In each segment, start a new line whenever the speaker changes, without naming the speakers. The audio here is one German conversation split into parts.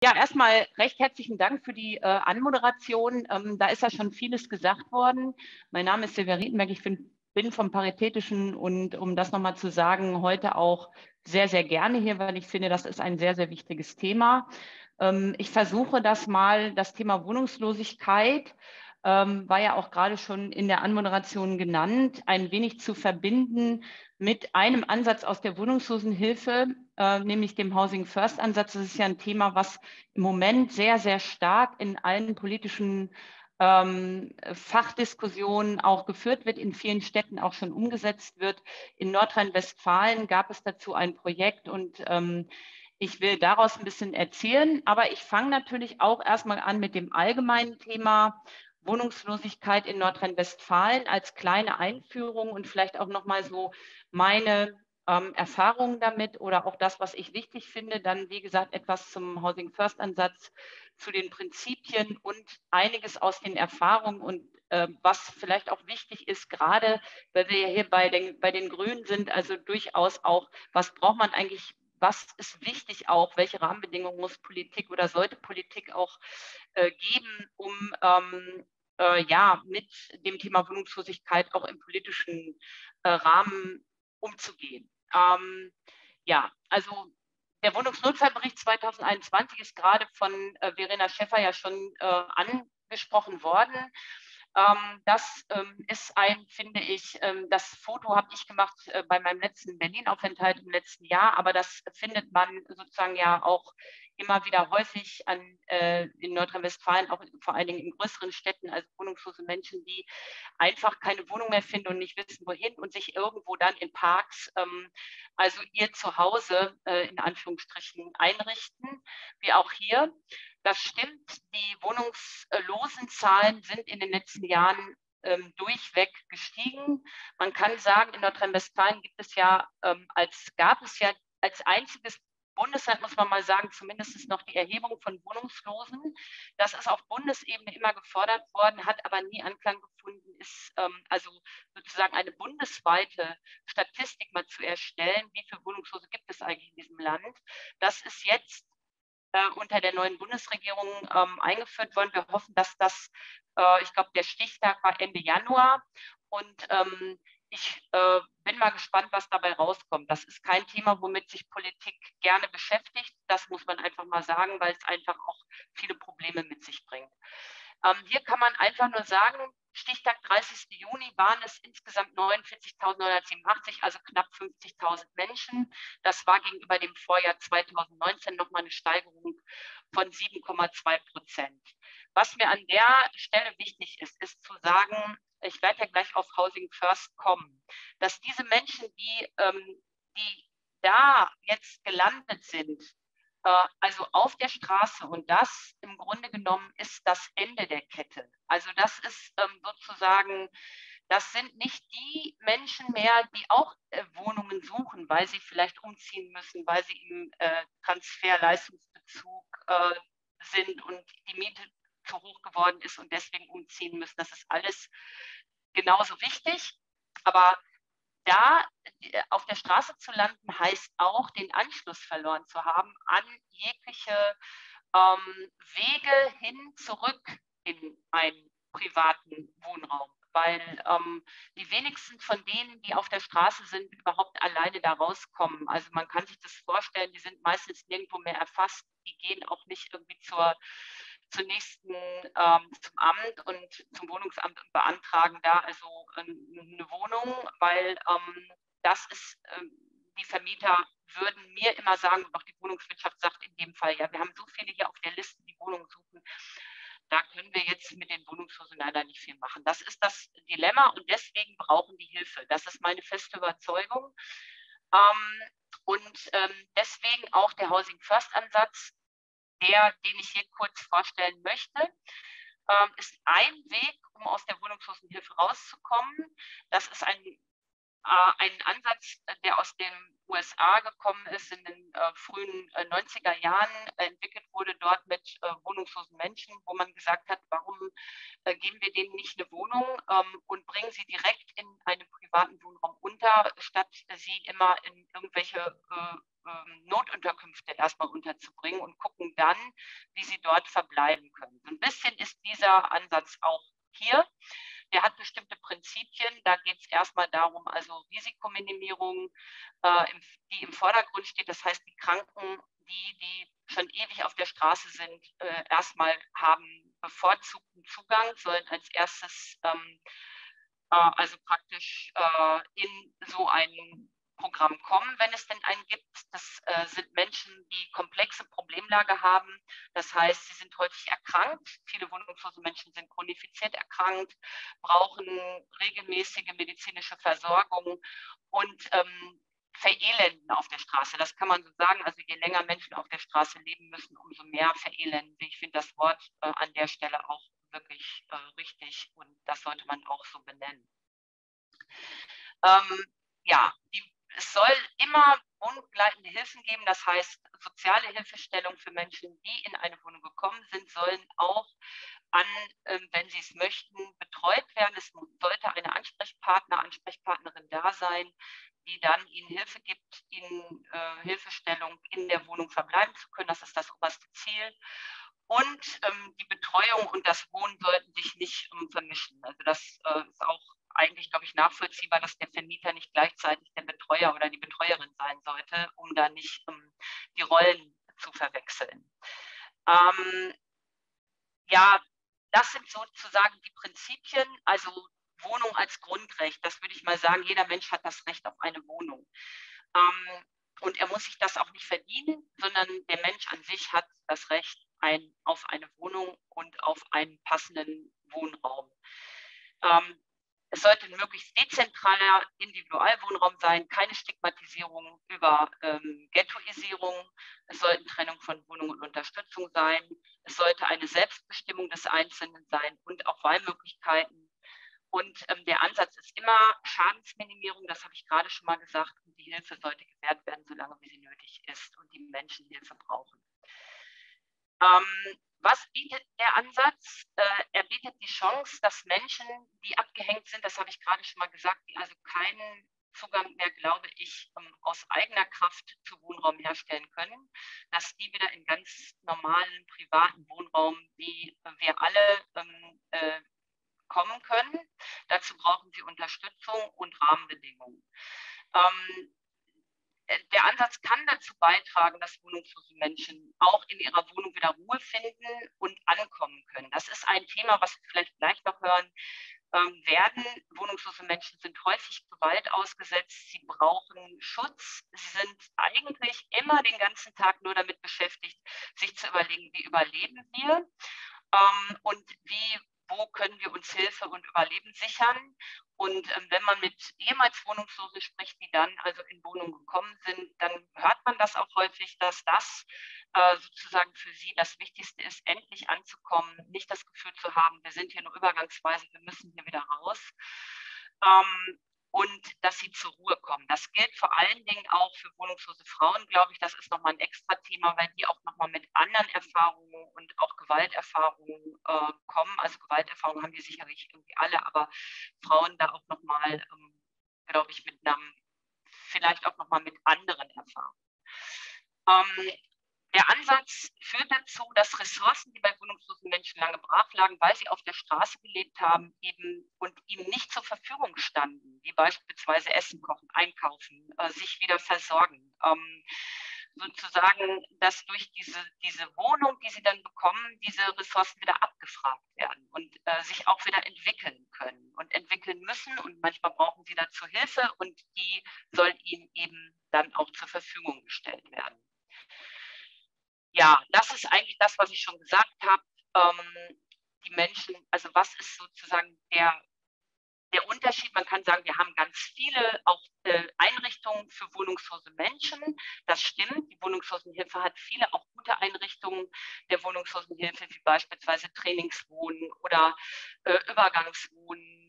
Ja, erstmal recht herzlichen Dank für die Anmoderation. Da ist ja schon vieles gesagt worden. Mein Name ist Silvia Rietenberg, ich bin vom Paritätischen und um das nochmal zu sagen, heute auch sehr, sehr gerne hier, weil ich finde, das ist ein sehr, sehr wichtiges Thema. Ich versuche das Thema Wohnungslosigkeit, war ja auch gerade schon in der Anmoderation genannt, ein wenig zu verbinden mit einem Ansatz aus der Wohnungslosenhilfe, nämlich dem Housing First Ansatz. Das ist ja ein Thema, was im Moment sehr, sehr stark in allen politischen Fachdiskussionen auch geführt wird, in vielen Städten auch schon umgesetzt wird. In Nordrhein-Westfalen gab es dazu ein Projekt und ich will daraus ein bisschen erzählen, aber ich fange natürlich auch erstmal an mit dem allgemeinen Thema Wohnungslosigkeit in Nordrhein-Westfalen als kleine Einführung und vielleicht auch nochmal so meine Erfahrungen damit oder auch das, was ich wichtig finde. Dann, wie gesagt, etwas zum Housing First Ansatz, zu den Prinzipien und einiges aus den Erfahrungen und was vielleicht auch wichtig ist, gerade weil wir ja hier bei den Grünen sind, also durchaus auch, was braucht man eigentlich, was ist wichtig auch, welche Rahmenbedingungen muss Politik oder sollte Politik auch geben, um ja, mit dem Thema Wohnungslosigkeit auch im politischen Rahmen umzugehen. Ja, also der Wohnungsnotfallbericht 2021 ist gerade von Verena Schäffer ja schon angesprochen worden. Das ist finde ich, das Foto habe ich gemacht bei meinem letzten Berlin-Aufenthalt im letzten Jahr, aber das findet man sozusagen ja auch immer wieder häufig in Nordrhein-Westfalen, auch vor allen Dingen in größeren Städten, also wohnungslose Menschen, die einfach keine Wohnung mehr finden und nicht wissen, wohin und sich irgendwo dann in Parks, also ihr Zuhause in Anführungsstrichen einrichten, wie auch hier. Das stimmt, die Wohnungslosenzahlen sind in den letzten Jahren durchweg gestiegen. Man kann sagen, in Nordrhein-Westfalen gab es ja als einziges Bundesland, muss man mal sagen, zumindest noch die Erhebung von Wohnungslosen. Das ist auf Bundesebene immer gefordert worden, hat aber nie Anklang gefunden, ist also sozusagen eine bundesweite Statistik mal zu erstellen, wie viele Wohnungslose gibt es eigentlich in diesem Land. Das ist jetzt unter der neuen Bundesregierung eingeführt worden. Wir hoffen, dass ich glaube, der Stichtag war Ende Januar und ich bin mal gespannt, was dabei rauskommt. Das ist kein Thema, womit sich Politik gerne beschäftigt. Das muss man einfach mal sagen, weil es einfach auch viele Probleme mit sich bringt. Hier kann man einfach nur sagen, Stichtag 30. Juni waren es insgesamt 49.987, also knapp 50.000 Menschen. Das war gegenüber dem Vorjahr 2019 nochmal eine Steigerung von 7,2%. Was mir an der Stelle wichtig ist, ist zu sagen, ich werde ja gleich auf Housing First kommen, dass diese Menschen, die da jetzt gelandet sind, also auf der Straße, und das im Grunde genommen ist das Ende der Kette. Also das ist sozusagen, das sind nicht die Menschen mehr, die auch Wohnungen suchen, weil sie vielleicht umziehen müssen, weil sie im Transferleistungsbezug sind und die Miete zu hoch geworden ist und deswegen umziehen müssen. Das ist alles genauso wichtig, aber da auf der Straße zu landen, heißt auch, den Anschluss verloren zu haben an jegliche Wege hin zurück in einen privaten Wohnraum, weil die wenigsten von denen, die auf der Straße sind, überhaupt alleine da rauskommen. Also man kann sich das vorstellen, die sind meistens nirgendwo mehr erfasst, die gehen auch nicht irgendwie zum Amt und zum Wohnungsamt und beantragen da also eine Wohnung, weil das ist, die Vermieter würden mir immer sagen, und auch die Wohnungswirtschaft sagt in dem Fall, ja, wir haben so viele hier auf der Liste, die Wohnungen suchen, da können wir jetzt mit den Wohnungslosen leider nicht viel machen. Das ist das Dilemma und deswegen brauchen die Hilfe. Das ist meine feste Überzeugung. Deswegen auch der Housing First Ansatz, den ich hier kurz vorstellen möchte, ist ein Weg, um aus der Wohnungslosenhilfe rauszukommen. Das ist ein ein Ansatz, der aus den USA gekommen ist, in den frühen 90er Jahren entwickelt wurde, dort mit wohnungslosen Menschen, wo man gesagt hat, warum geben wir denen nicht eine Wohnung und bringen sie direkt in einen privaten Wohnraum unter, statt sie immer in irgendwelche Notunterkünfte erstmal unterzubringen und gucken dann, wie sie dort verbleiben können. So ein bisschen ist dieser Ansatz auch hier. Der hat bestimmte Prinzipien. Da geht es erstmal darum, also Risikominimierung, die im Vordergrund steht. Das heißt, die Kranken, die schon ewig auf der Straße sind, erstmal haben bevorzugten Zugang, sollen als erstes also praktisch in so ein Programm kommen, wenn es denn einen gibt. Das sind Menschen, die komplexe Problemlage haben. Das heißt, sie sind häufig erkrankt. Viele wohnungslose Menschen sind chronifiziert erkrankt, brauchen regelmäßige medizinische Versorgung und verelenden auf der Straße. Das kann man so sagen. Also je länger Menschen auf der Straße leben müssen, umso mehr verelenden. Ich finde das Wort an der Stelle auch wirklich richtig und das sollte man auch so benennen. Ja, es soll immer wohnbegleitende Hilfen geben, das heißt soziale Hilfestellung für Menschen, die in eine Wohnung gekommen sind, sollen auch wenn sie es möchten, betreut werden. Es sollte eine Ansprechpartnerin da sein, die dann ihnen Hilfe gibt, ihnen Hilfestellung in der Wohnung verbleiben zu können. Das ist das oberste Ziel. Und die Betreuung und das Wohnen sollten sich nicht vermischen. Also das ist auch eigentlich, glaube ich, nachvollziehbar, dass der Vermieter nicht gleichzeitig der Betreuer oder die Betreuerin sein sollte, um da nicht die Rollen zu verwechseln. Ja, das sind sozusagen die Prinzipien, also Wohnung als Grundrecht. Das würde ich mal sagen, jeder Mensch hat das Recht auf eine Wohnung. Und er muss sich das auch nicht verdienen, sondern der Mensch an sich hat das Recht auf eine Wohnung und auf einen passenden Wohnraum. Es sollte ein möglichst dezentraler Individualwohnraum sein, keine Stigmatisierung über Ghettoisierung. Es sollten Trennung von Wohnung und Unterstützung sein. Es sollte eine Selbstbestimmung des Einzelnen sein und auch Wahlmöglichkeiten. Und der Ansatz ist immer Schadensminimierung, das habe ich gerade schon mal gesagt. Und die Hilfe sollte gewährt werden, solange wie sie nötig ist und die Menschen Hilfe brauchen. Was bietet der Ansatz? Er bietet die Chance, dass Menschen, die abgehängt sind, das habe ich gerade schon mal gesagt, die also keinen Zugang mehr, glaube ich, aus eigener Kraft zu Wohnraum herstellen können, dass die wieder in ganz normalen privaten Wohnraum, wie wir alle, kommen können. Dazu brauchen sie Unterstützung und Rahmenbedingungen. Der Ansatz kann dazu beitragen, dass wohnungslose Menschen auch in ihrer Wohnung wieder Ruhe finden und ankommen können. Das ist ein Thema, was wir vielleicht gleich noch hören werden. Wohnungslose Menschen sind häufig Gewalt ausgesetzt, sie brauchen Schutz, sie sind eigentlich immer den ganzen Tag nur damit beschäftigt, sich zu überlegen, wie überleben wir und wo können wir uns Hilfe und Überleben sichern. Und wenn man mit ehemals Wohnungslosen spricht, die dann also in Wohnungen gekommen sind, dann hört man das auch häufig, dass das sozusagen für sie das Wichtigste ist, endlich anzukommen, nicht das Gefühl zu haben, wir sind hier nur übergangsweise, wir müssen hier wieder raus. Und dass sie zur Ruhe kommen. Das gilt vor allen Dingen auch für wohnungslose Frauen, glaube ich. Das ist nochmal ein extra Thema, weil die auch nochmal mit anderen Erfahrungen und auch Gewalterfahrungen kommen. Also Gewalterfahrungen haben die sicherlich irgendwie alle, aber Frauen da auch nochmal, glaube ich, vielleicht auch nochmal mit anderen Erfahrungen. Der Ansatz führt dazu, dass Ressourcen, die bei wohnungslosen Menschen lange brach lagen, weil sie auf der Straße gelebt haben, eben und ihnen nicht zur Verfügung standen, wie beispielsweise Essen kochen, einkaufen, sich wieder versorgen. Sozusagen, dass durch diese Wohnung, die sie dann bekommen, diese Ressourcen wieder abgefragt werden und sich auch wieder entwickeln können und entwickeln müssen. Und manchmal brauchen sie dazu Hilfe und die soll ihnen eben dann auch zur Verfügung gestellt werden. Ja, das ist eigentlich das, was ich schon gesagt habe. Die Menschen, also was ist sozusagen der Unterschied? Man kann sagen, wir haben ganz viele auch Einrichtungen für wohnungslose Menschen. Das stimmt. Die Wohnungslosenhilfe hat viele auch gute Einrichtungen der Wohnungslosenhilfe, wie beispielsweise Trainingswohnen oder Übergangswohnen,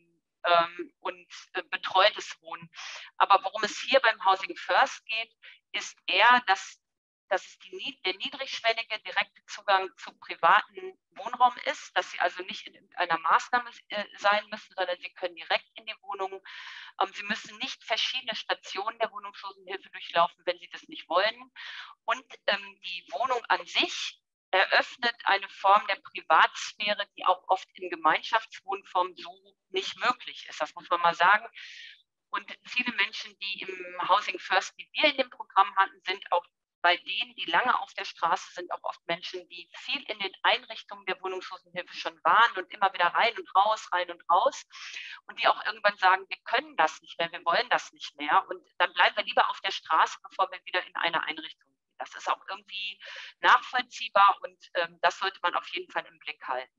und betreutes Wohnen. Aber worum es hier beim Housing First geht, ist eher, dass es der niedrigschwellige direkte Zugang zu privaten Wohnraum ist, dass Sie also nicht in irgendeiner Maßnahme sein müssen, sondern Sie können direkt in die Wohnung. Sie müssen nicht verschiedene Stationen der Wohnungslosenhilfe durchlaufen, wenn Sie das nicht wollen. Und die Wohnung an sich eröffnet eine Form der Privatsphäre, die auch oft in Gemeinschaftswohnformen so nicht möglich ist. Das muss man mal sagen. Und viele Menschen, die im Housing First, die wir in dem Programm hatten, sind auch bei denen, die lange auf der Straße sind, auch oft Menschen, die viel in den Einrichtungen der Wohnungslosenhilfe schon waren und immer wieder rein und raus und die auch irgendwann sagen, wir können das nicht mehr, wir wollen das nicht mehr und dann bleiben wir lieber auf der Straße, bevor wir wieder in eine Einrichtung gehen. Das ist auch irgendwie nachvollziehbar und das sollte man auf jeden Fall im Blick halten.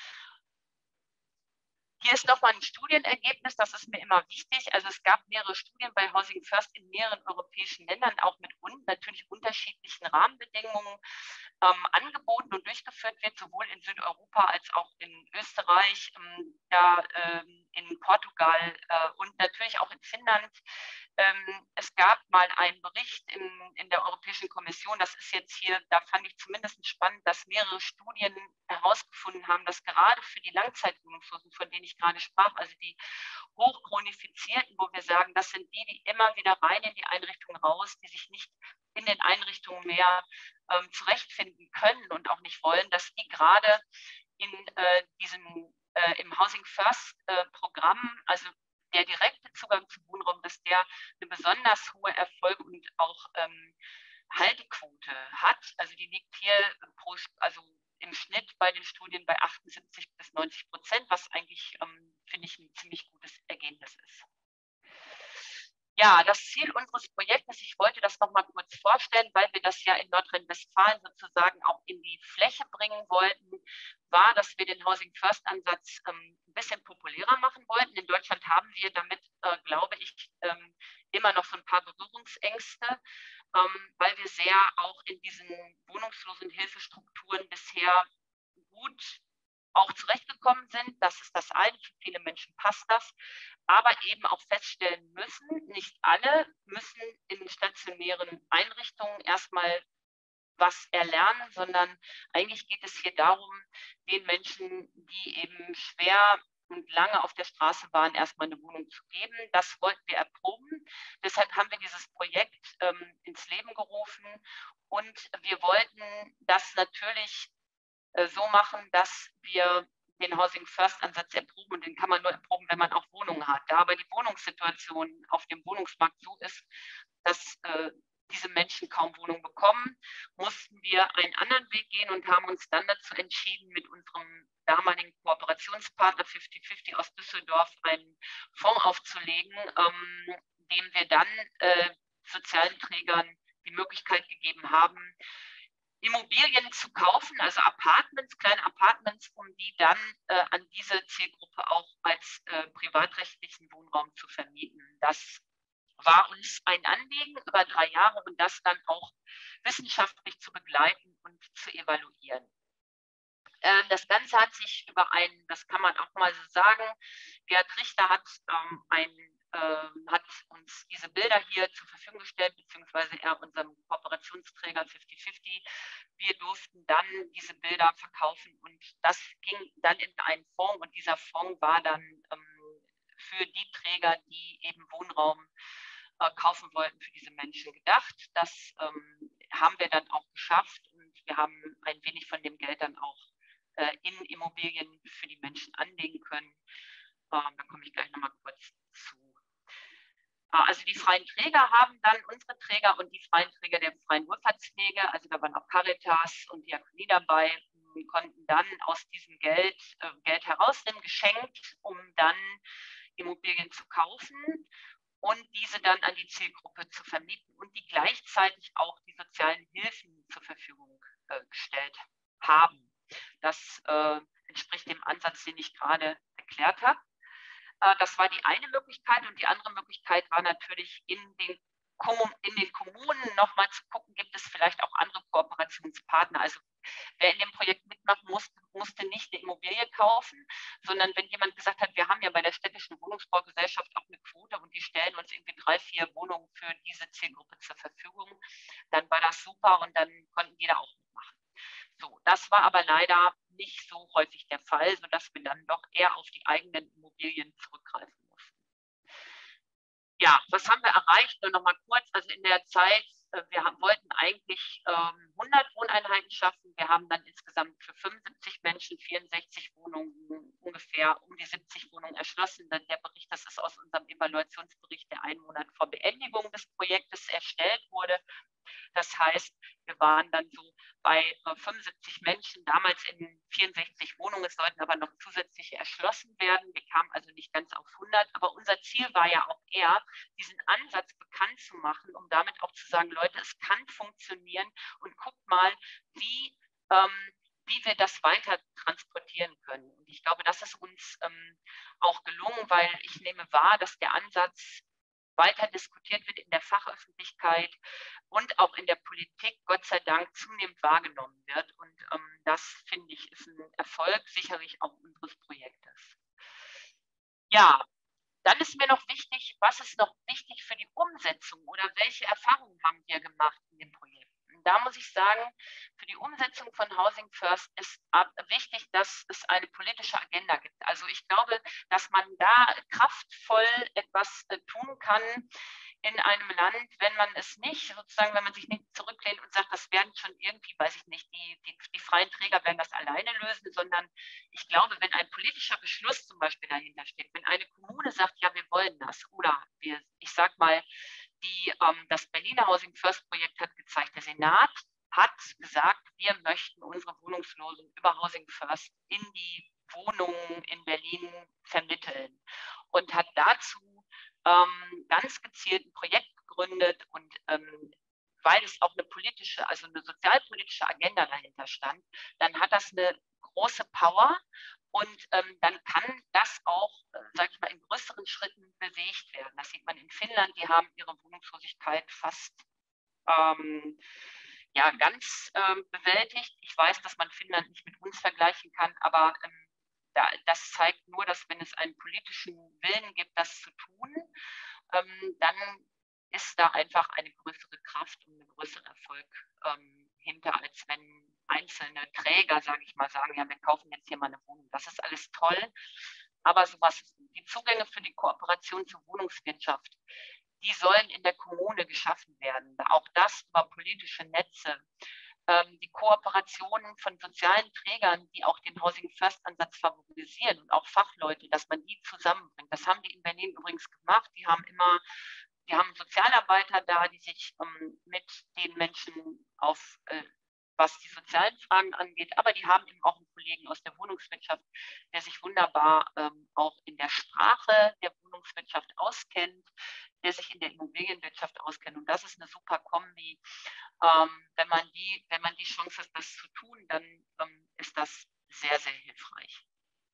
Hier ist nochmal ein Studienergebnis, das ist mir immer wichtig. Also es gab mehrere Studien bei Housing First in mehreren europäischen Ländern, auch mit natürlich unterschiedlichen Rahmenbedingungen angeboten und durchgeführt wird, sowohl in Südeuropa als auch in Österreich, in Portugal und natürlich auch in Finnland. Es gab mal einen Bericht in der Europäischen Kommission, das ist jetzt hier, da fand ich zumindest spannend, dass mehrere Studien herausgefunden haben, dass gerade für die Langzeitwohnungslosen, von denen ich gerade sprach, also die Hochchronifizierten, wo wir sagen, das sind die immer wieder rein in die Einrichtung raus, die sich nicht in den Einrichtungen mehr zurechtfinden können und auch nicht wollen, dass die gerade in im Housing First Programm, also der direkte Zugang zum Wohnraum, dass der eine besonders hohe Erfolg und auch Haltequote hat. Also die liegt hier im Schnitt bei den Studien bei 78-90%, was eigentlich, finde ich, ein ziemlich gutes Ergebnis ist. Ja, das Ziel unseres Projektes, ich wollte das noch mal kurz vorstellen, weil wir das ja in Nordrhein-Westfalen sozusagen auch in die Fläche bringen wollten, war, dass wir den Housing First Ansatz ein bisschen populärer machen wollten. In Deutschland haben wir damit, glaube ich, immer noch so ein paar Berührungsängste, weil wir sehr auch in diesen wohnungslosen Hilfestrukturen bisher gut auch zurechtgekommen sind. Das ist das eine, für viele Menschen passt das, aber eben auch feststellen müssen, nicht alle müssen in stationären Einrichtungen erstmal was erlernen, sondern eigentlich geht es hier darum, den Menschen, die eben schwer und lange auf der Straße waren, erstmal eine Wohnung zu geben. Das wollten wir erproben. Deshalb haben wir dieses Projekt ins Leben gerufen und wir wollten das natürlich so machen, dass wir den Housing First Ansatz erproben und den kann man nur erproben, wenn man auch Wohnungen hat. Da aber die Wohnungssituation auf dem Wohnungsmarkt so ist, dass diese Menschen kaum Wohnungen bekommen, mussten wir einen anderen Weg gehen und haben uns dann dazu entschieden, mit unserem damaligen Kooperationspartner 50/50 aus Düsseldorf einen Fonds aufzulegen, dem wir dann sozialen Trägern die Möglichkeit gegeben haben, Immobilien zu kaufen, also Apartments, kleine Apartments, um die dann an diese Zielgruppe auch als privatrechtlichen Wohnraum zu vermieten. Das war uns ein Anliegen über 3 Jahre und das dann auch wissenschaftlich zu begleiten und zu evaluieren. Das Ganze hat sich das kann man auch mal so sagen, Gerd Richter hat uns diese Bilder hier zur Verfügung gestellt, beziehungsweise er unserem Kooperationsträger 50/50. Wir durften dann diese Bilder verkaufen und das ging dann in einen Fonds und dieser Fonds war dann für die Träger, die eben Wohnraum kaufen wollten, für diese Menschen gedacht. Das haben wir dann auch geschafft und wir haben ein wenig von dem Geld dann auch in Immobilien für die Menschen anlegen können. Da komme ich gleich nochmal kurz zu. Also die freien Träger haben dann, unsere Träger und die freien Träger der freien Wohlfahrtspflege, also da waren auch Caritas und Diakonie dabei, konnten dann aus diesem Geld herausnehmen, geschenkt, um dann Immobilien zu kaufen und diese dann an die Zielgruppe zu vermieten und die gleichzeitig auch die sozialen Hilfen zur Verfügung gestellt haben. Das entspricht dem Ansatz, den ich gerade erklärt habe. Das war die eine Möglichkeit und die andere Möglichkeit war natürlich in den Kommunen nochmal zu gucken, gibt es vielleicht auch andere Kooperationspartner. Also wer in dem Projekt mitmachen musste nicht eine Immobilie kaufen, sondern wenn jemand gesagt hat, wir haben ja bei der städtischen Wohnungsbau Wohnungsgesellschaft auch eine Quote und die stellen uns irgendwie 3, 4 Wohnungen für diese Zielgruppe zur Verfügung. Dann war das super und dann konnten die da auch mitmachen. So, das war aber leider nicht so häufig der Fall, sodass wir dann doch eher auf die eigenen Immobilien zurückgreifen mussten. Ja, was haben wir erreicht? Nur noch mal kurz, also in der Zeit, wir wollten eigentlich 100 Wohneinheiten schaffen. Wir haben dann insgesamt für 75 Menschen 64 Wohnungen, ungefähr um die 70 Wohnungen erschlossen. Denn der Bericht, das ist aus unserem Evaluationsbericht, der 1 Monat vor Beendigung des Projektes erstellt wurde. Das heißt, wir waren dann so bei 75 Menschen, damals in 64 Wohnungen. Es sollten aber noch zusätzliche erschlossen werden. Wir kamen also nicht ganz auf 100. Aber unser Ziel war ja auch eher, diesen Ansatz bekannt zu machen, um damit auch zu sagen, Leute, es kann funktionieren und guckt mal, wie wir das weiter transportieren können. Und ich glaube, das ist uns auch gelungen, weil ich nehme wahr, dass der Ansatz weiter diskutiert wird in der Fachöffentlichkeit und auch in der Politik, Gott sei Dank, zunehmend wahrgenommen wird. Und das, finde ich, ist ein Erfolg sicherlich auch unseres Projektes. Ja, dann ist mir noch wichtig, was ist noch wichtig für die Umsetzung oder welche Erfahrungen haben wir gemacht in dem Projekt? Da muss ich sagen, für die Umsetzung von Housing First ist wichtig, dass es eine politische Agenda gibt. Also ich glaube, dass man da kraftvoll etwas tun kann in einem Land, wenn man es nicht, sozusagen, wenn man sich nicht zurücklehnt und sagt, das werden schon irgendwie, weiß ich nicht, die freien Träger werden das alleine lösen, sondern ich glaube, wenn ein politischer Beschluss zum Beispiel dahinter steht, wenn eine Kommune sagt, ja, wir wollen das, oder ich sag mal, das Berliner Housing First Projekt hat gezeigt, der Senat hat gesagt, wir möchten unsere Wohnungslosen über Housing First in die Wohnungen in Berlin vermitteln und hat dazu ganz gezielt ein Projekt gegründet und weil es auch eine politische, also eine sozialpolitische Agenda dahinter stand, dann hat das eine große Power und dann kann das auch, sage ich mal, in größeren Schritten bewegt werden. Das sieht man in Finnland, die haben ihre Wohnungslosigkeit fast ganz bewältigt. Ich weiß, dass man Finnland nicht mit uns vergleichen kann, aber das zeigt nur, dass wenn es einen politischen Willen gibt, das zu tun, dann ist da einfach eine größere Kraft und ein größerer Erfolg hinter, als wenn einzelne Träger, sage ich mal, sagen, ja, wir kaufen jetzt hier mal eine Wohnung. Das ist alles toll, aber sowas, die Zugänge für die Kooperation zur Wohnungswirtschaft, die sollen in der Kommune geschaffen werden. Auch das über politische Netze. Die Kooperationen von sozialen Trägern, die auch den Housing First Ansatz favorisieren und auch Fachleute, dass man die zusammenbringt. Das haben die in Berlin übrigens gemacht. Die haben Sozialarbeiter da, die sich mit den Menschen was die sozialen Fragen angeht, aber die haben eben auch einen Kollegen aus der Wohnungswirtschaft, der sich wunderbar auch in der Sprache der Wohnungswirtschaft auskennt, der sich in der Immobilienwirtschaft auskennt. Und das ist eine super Kombi. Wenn man die Chance hat, das zu tun, dann ist das sehr, sehr hilfreich.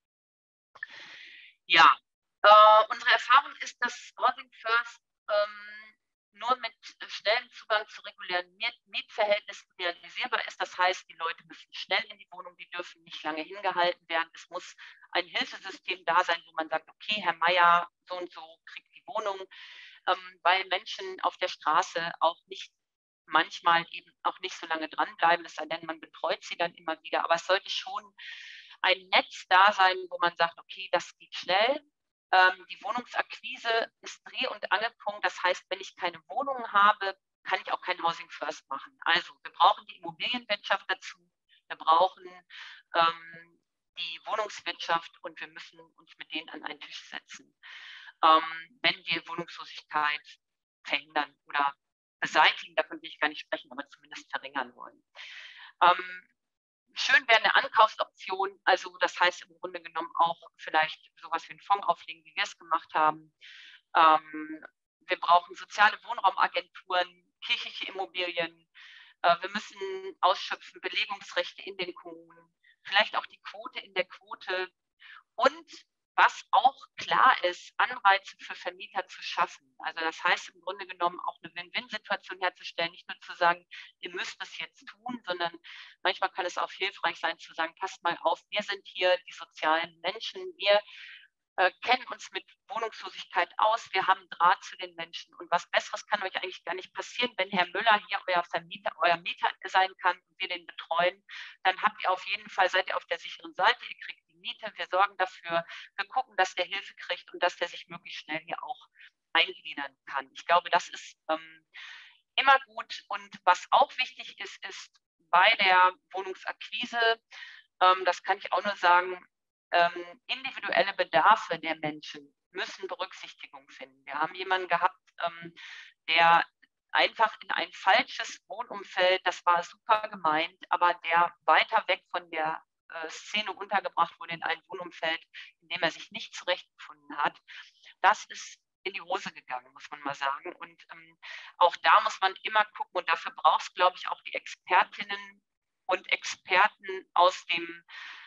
Ja, unsere Erfahrung ist, dass Housing First nur mit schnellem Zugang zu regulären Mietverhältnissen realisierbar ist. Das heißt, die Leute müssen schnell in die Wohnung, die dürfen nicht lange hingehalten werden. Es muss ein Hilfesystem da sein, wo man sagt, okay, Herr Meier, so und so kriegt die Wohnung, weil Menschen auf der Straße auch nicht manchmal eben auch nicht so lange dranbleiben, es sei denn, man betreut sie dann immer wieder. Aber es sollte schon ein Netz da sein, wo man sagt, okay, das geht schnell. Die Wohnungsakquise ist Dreh- und Angelpunkt. Das heißt, wenn ich keine Wohnung habe, kann ich auch kein Housing First machen. Also wir brauchen die Immobilienwirtschaft dazu, wir brauchen die Wohnungswirtschaft und wir müssen uns mit denen an einen Tisch setzen, wenn wir Wohnungslosigkeit verhindern oder beseitigen, davon will ich gar nicht sprechen, aber zumindest verringern wollen. Schön wäre eine Ankaufsoption, also das heißt im Grunde genommen auch vielleicht sowas wie einen Fonds auflegen, wie wir es gemacht haben. Wir brauchen soziale Wohnraumagenturen, kirchliche Immobilien. Wir müssen ausschöpfen Belegungsrechte in den Kommunen, vielleicht auch die Quote in der Quote und was auch klar ist, Anreize für Vermieter zu schaffen. Also das heißt im Grunde genommen auch eine Win-Win-Situation herzustellen, nicht nur zu sagen, ihr müsst das jetzt tun, sondern manchmal kann es auch hilfreich sein zu sagen, passt mal auf, wir sind hier die sozialen Menschen, wir kennen uns mit Wohnungslosigkeit aus, wir haben Draht zu den Menschen. Und was Besseres kann euch eigentlich gar nicht passieren, wenn Herr Müller hier euer Mieter sein kann und wir den betreuen, dann habt ihr auf jeden Fall, seid ihr auf der sicheren Seite, ihr kriegt die Miete, wir sorgen dafür, wir gucken, dass der Hilfe kriegt und dass der sich möglichst schnell hier auch eingliedern kann. Ich glaube, das ist immer gut. Und was auch wichtig ist, ist bei der Wohnungsakquise, das kann ich auch nur sagen, individuelle Bedarfe der Menschen müssen Berücksichtigung finden. Wir haben jemanden gehabt, der einfach in ein falsches Wohnumfeld, das war super gemeint, aber der weiter weg von der Szene untergebracht wurde in ein Wohnumfeld, in dem er sich nicht zurechtgefunden hat. Das ist in die Hose gegangen, muss man mal sagen. Und auch da muss man immer gucken, und dafür braucht es, glaube ich, auch die Expertinnen und Experten aus dem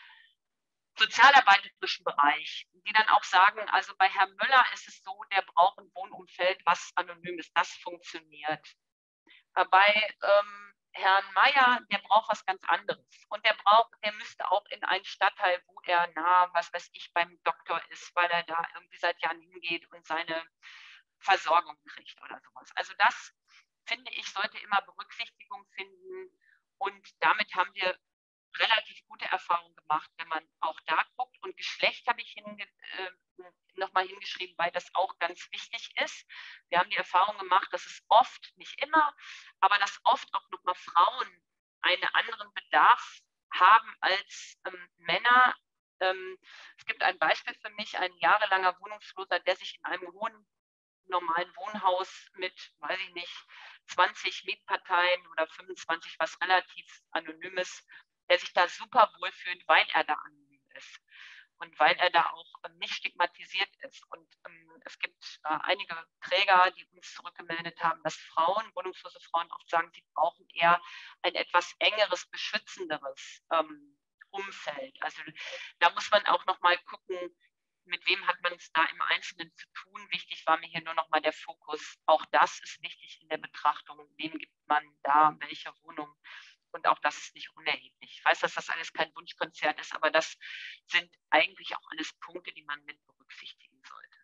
sozialarbeiterischen Bereich, die dann auch sagen, also bei Herrn Müller ist es so, der braucht ein Wohnumfeld, was anonym ist, das funktioniert. Bei Herrn Mayer, der braucht was ganz anderes. Und der müsste auch in einen Stadtteil, wo er was weiß ich, beim Doktor ist, weil er da irgendwie seit Jahren hingeht und seine Versorgung kriegt oder sowas. Also das, finde ich, sollte immer Berücksichtigung finden. Und damit haben wir relativ gute Erfahrungen gemacht, wenn man auch da guckt. Und Geschlecht habe ich nochmal hingeschrieben, weil das auch ganz wichtig ist. Wir haben die Erfahrung gemacht, dass es oft, nicht immer, aber dass oft auch nochmal Frauen einen anderen Bedarf haben als Männer. Es gibt ein Beispiel für mich, ein jahrelanger Wohnungsloser, der sich in einem hohen normalen Wohnhaus mit, weiß ich nicht, 20 Mietparteien oder 25, was relativ anonym ist, der sich da super wohlfühlt, weil er da anonym ist und weil er da auch nicht stigmatisiert ist. Und es gibt einige Träger, die uns zurückgemeldet haben, dass Frauen, wohnungslose Frauen oft sagen, sie brauchen eher ein etwas engeres, beschützenderes Umfeld. Also da muss man auch noch mal gucken, mit wem hat man es da im Einzelnen zu tun. Wichtig war mir hier nur noch mal der Fokus. Auch das ist wichtig in der Betrachtung. Wem gibt man da welche Wohnung? Und auch das ist nicht unerheblich. Ich weiß, dass das alles kein Wunschkonzert ist, aber das sind eigentlich auch alles Punkte, die man mit berücksichtigen sollte.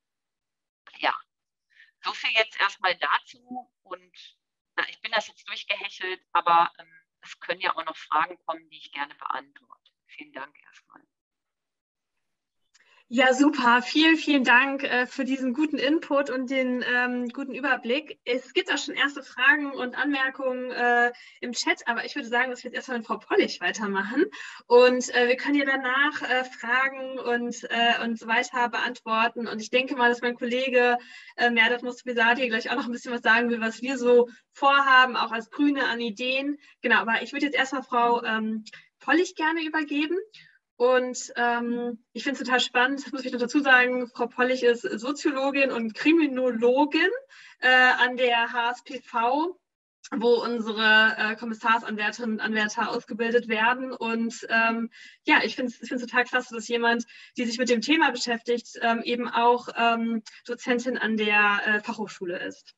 Ja, so viel jetzt erstmal dazu. Und ich bin das jetzt durchgehechelt, aber es können ja auch noch Fragen kommen, die ich gerne beantworte. Vielen Dank erstmal.
Ja, super. Vielen, vielen Dank für diesen guten Input und den guten Überblick. Es gibt auch schon erste Fragen und Anmerkungen im Chat, aber ich würde sagen, dass wir jetzt erstmal mit Frau Pollig weitermachen. Und wir können ja danach Fragen und so weiter beantworten. Und ich denke mal, dass mein Kollege Merdat Mostbesadi gleich auch noch ein bisschen was sagen will, was wir so vorhaben, auch als Grüne an Ideen. Genau, aber ich würde jetzt erstmal Frau Pollig gerne übergeben. Und ich finde es total spannend, das muss ich noch dazu sagen, Frau Pollig ist Soziologin und Kriminologin an der HSPV, wo unsere Kommissarsanwärterinnen und Anwärter ausgebildet werden. Und ja, ich finde es total klasse, dass jemand, die sich mit dem Thema beschäftigt, eben auch Dozentin an der Fachhochschule ist.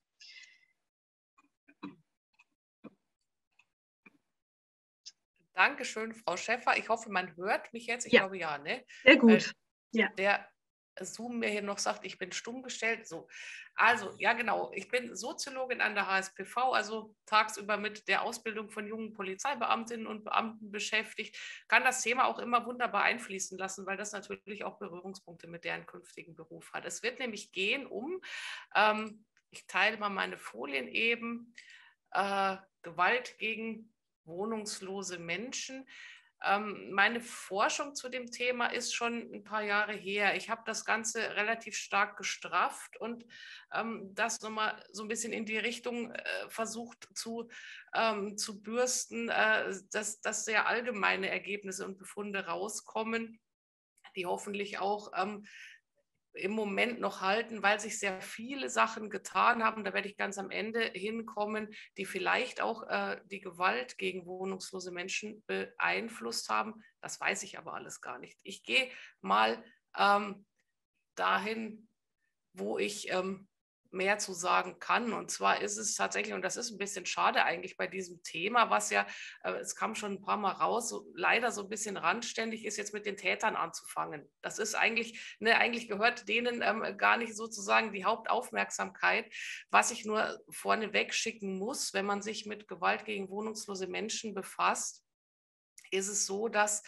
Dankeschön, Frau Schäffer. Ich hoffe, man hört mich jetzt. Ich glaube ja, ne?
Sehr gut. Ja.
Der Zoom mir hier noch sagt, ich bin stumm gestellt. So. Also, ja genau, ich bin Soziologin an der HSPV, also tagsüber mit der Ausbildung von jungen Polizeibeamtinnen und Beamten beschäftigt, kann das Thema auch immer wunderbar einfließen lassen, weil das natürlich auch Berührungspunkte mit deren künftigen Beruf hat. Es wird nämlich gehen ich teile mal meine Folien eben, Gewalt gegen wohnungslose Menschen. Meine Forschung zu dem Thema ist schon ein paar Jahre her. Ich habe das Ganze relativ stark gestrafft und das nochmal so ein bisschen in die Richtung versucht zu bürsten, dass sehr allgemeine Ergebnisse und Befunde rauskommen, die hoffentlich auch im Moment noch halten, weil sich sehr viele Sachen getan haben. Da werde ich ganz am Ende hinkommen, die vielleicht auch die Gewalt gegen wohnungslose Menschen beeinflusst haben. Das weiß ich aber alles gar nicht. Ich gehe mal dahin, wo ich mehr zu sagen kann. Und zwar ist es tatsächlich, und das ist ein bisschen schade eigentlich bei diesem Thema, was ja, es kam schon ein paar Mal raus, so, leider so ein bisschen randständig ist, jetzt mit den Tätern anzufangen. Das ist eigentlich, ne, eigentlich gehört denen gar nicht sozusagen die Hauptaufmerksamkeit. Was ich nur vorneweg schicken muss, wenn man sich mit Gewalt gegen wohnungslose Menschen befasst, ist es so, dass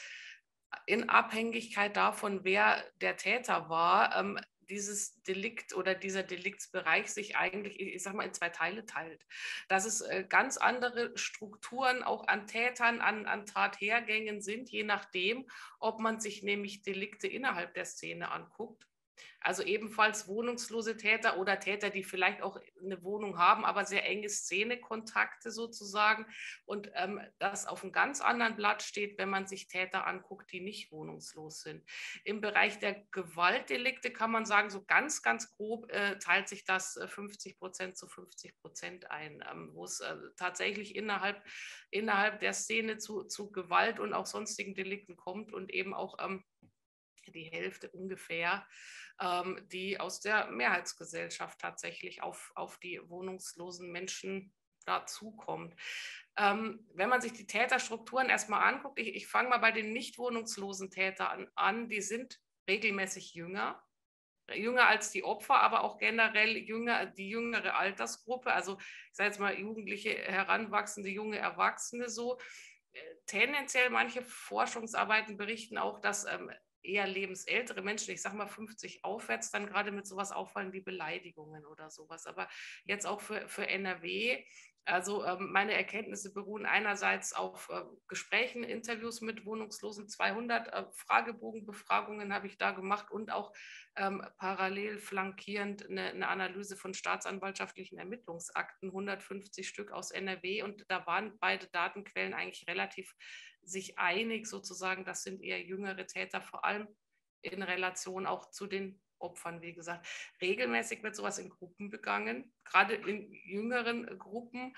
in Abhängigkeit davon, wer der Täter war, dieses Delikt oder dieser Deliktsbereich sich eigentlich, ich sag mal, in zwei Teile teilt. Dass es ganz andere Strukturen auch an Tätern, an Tathergängen sind, je nachdem, ob man sich nämlich Delikte innerhalb der Szene anguckt. Also ebenfalls wohnungslose Täter oder Täter, die vielleicht auch eine Wohnung haben, aber sehr enge Szenekontakte sozusagen. Und das auf einem ganz anderen Blatt steht, wenn man sich Täter anguckt, die nicht wohnungslos sind. Im Bereich der Gewaltdelikte kann man sagen, so ganz, ganz grob teilt sich das 50% zu 50% ein, wo es tatsächlich innerhalb der Szene zu Gewalt und auch sonstigen Delikten kommt und eben auch die Hälfte ungefähr, die aus der Mehrheitsgesellschaft tatsächlich auf die wohnungslosen Menschen dazukommt. Wenn man sich die Täterstrukturen erstmal anguckt, ich fange mal bei den nicht wohnungslosen Tätern an, die sind regelmäßig jünger als die Opfer, aber auch generell die jüngere Altersgruppe, also ich sage jetzt mal Jugendliche, Heranwachsende, junge Erwachsene so. Tendenziell manche Forschungsarbeiten berichten auch, dass eher lebensältere Menschen, ich sage mal 50 aufwärts, dann gerade mit sowas auffallen wie Beleidigungen oder sowas. Aber jetzt auch für NRW, also meine Erkenntnisse beruhen einerseits auf Gesprächen, Interviews mit Wohnungslosen, 200 Fragebogenbefragungen habe ich da gemacht und auch parallel flankierend eine Analyse von staatsanwaltschaftlichen Ermittlungsakten, 150 Stück aus NRW, und da waren beide Datenquellen eigentlich relativ sich einig sozusagen, das sind eher jüngere Täter, vor allem in Relation auch zu den Opfern, wie gesagt. Regelmäßig wird sowas in Gruppen begangen, gerade in jüngeren Gruppen.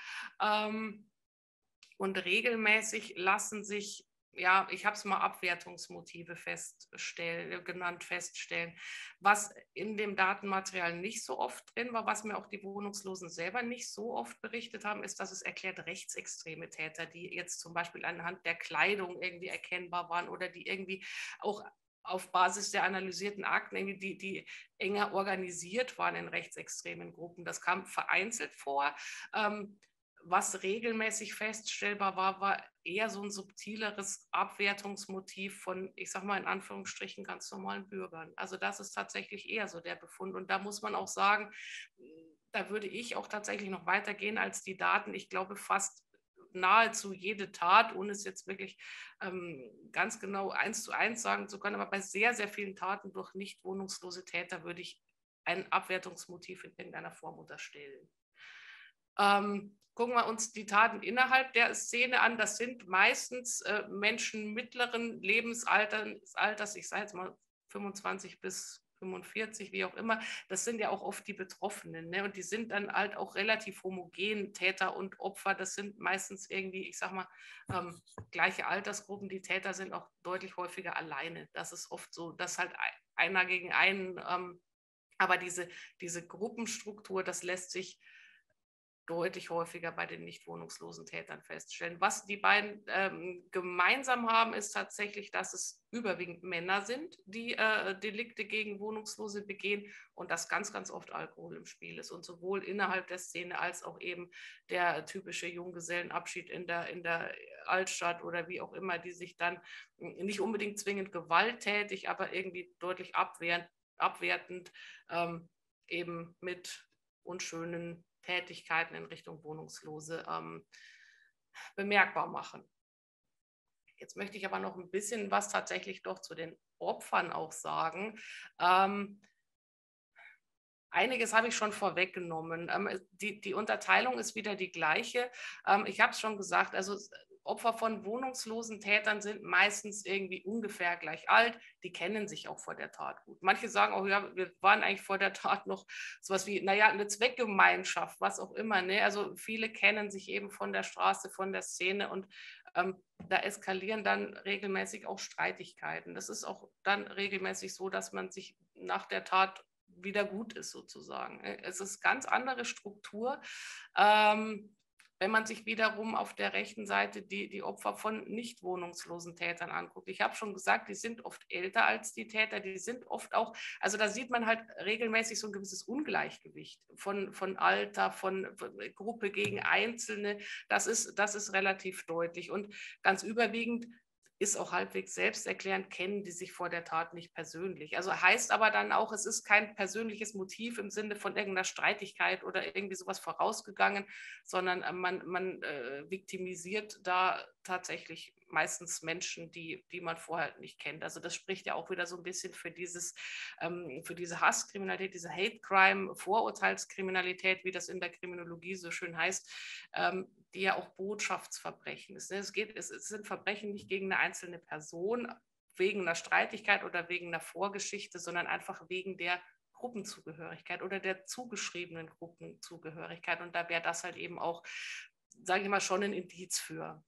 Und regelmäßig lassen sich, ja, ich habe es mal Abwertungsmotive feststellen. Was in dem Datenmaterial nicht so oft drin war, was mir auch die Wohnungslosen selber nicht so oft berichtet haben, ist, dass es erklärt rechtsextreme Täter, die jetzt zum Beispiel anhand der Kleidung irgendwie erkennbar waren oder die irgendwie auch auf Basis der analysierten Akten irgendwie die enger organisiert waren in rechtsextremen Gruppen. Das kam vereinzelt vor. Was regelmäßig feststellbar war eher so ein subtileres Abwertungsmotiv von, ich sage mal in Anführungsstrichen, ganz normalen Bürgern. Also das ist tatsächlich eher so der Befund. Und da muss man auch sagen, da würde ich auch tatsächlich noch weitergehen als die Daten. Ich glaube, fast nahezu jede Tat, ohne es jetzt wirklich ganz genau 1:1 sagen zu können, aber bei sehr, sehr vielen Taten durch nicht wohnungslose Täter würde ich ein Abwertungsmotiv in irgendeiner Form unterstellen. Gucken wir uns die Taten innerhalb der Szene an. Das sind meistens Menschen mittleren Lebensalters, ich sage jetzt mal 25 bis 45, wie auch immer. Das sind ja auch oft die Betroffenen, ne? Und die sind dann halt auch relativ homogen, Täter und Opfer. Das sind meistens irgendwie, ich sage mal, gleiche Altersgruppen. Die Täter sind auch deutlich häufiger alleine. Das ist oft so, dass halt einer gegen einen, aber diese Gruppenstruktur, das lässt sich deutlich häufiger bei den nicht wohnungslosen Tätern feststellen. Was die beiden gemeinsam haben, ist tatsächlich, dass es überwiegend Männer sind, die Delikte gegen Wohnungslose begehen und dass ganz, ganz oft Alkohol im Spiel ist. Und sowohl innerhalb der Szene als auch eben der typische Junggesellenabschied in der Altstadt oder wie auch immer, die sich dann nicht unbedingt zwingend gewalttätig, aber irgendwie deutlich abwertend eben mit unschönen Tätigkeiten in Richtung Wohnungslose bemerkbar machen. Jetzt möchte ich aber noch ein bisschen was tatsächlich doch zu den Opfern auch sagen. Einiges habe ich schon vorweggenommen. Die Unterteilung ist wieder die gleiche. Ich habe es schon gesagt, also Opfer von wohnungslosen Tätern sind meistens irgendwie ungefähr gleich alt. Die kennen sich auch vor der Tat gut. Manche sagen auch, ja, wir waren eigentlich vor der Tat noch sowas wie, naja, eine Zweckgemeinschaft, was auch immer. Ne? Also viele kennen sich eben von der Straße, von der Szene und da eskalieren dann regelmäßig auch Streitigkeiten. Das ist auch dann regelmäßig so, dass man sich nach der Tat wieder gut ist sozusagen. Es ist ganz andere Struktur. Wenn man sich wiederum auf der rechten Seite die Opfer von nicht wohnungslosen Tätern anguckt. Ich habe schon gesagt, die sind oft älter als die Täter, die sind oft auch, also da sieht man halt regelmäßig so ein gewisses Ungleichgewicht von Alter, von Gruppe gegen Einzelne. Das ist relativ deutlich und ganz überwiegend ist auch halbwegs selbsterklärend, kennen die sich vor der Tat nicht persönlich. Also heißt aber dann auch, es ist kein persönliches Motiv im Sinne von irgendeiner Streitigkeit oder irgendwie sowas vorausgegangen, sondern man viktimisiert da tatsächlich meistens Menschen, die man vorher nicht kennt. Also das spricht ja auch wieder so ein bisschen für diese Hasskriminalität, diese Hate Crime, Vorurteilskriminalität, wie das in der Kriminologie so schön heißt, die ja auch Botschaftsverbrechen ist. Es sind Verbrechen nicht gegen eine einzelne Person, wegen einer Streitigkeit oder wegen einer Vorgeschichte, sondern einfach wegen der Gruppenzugehörigkeit oder der zugeschriebenen Gruppenzugehörigkeit. Und da wäre das halt eben auch, sage ich mal, schon ein Indiz für.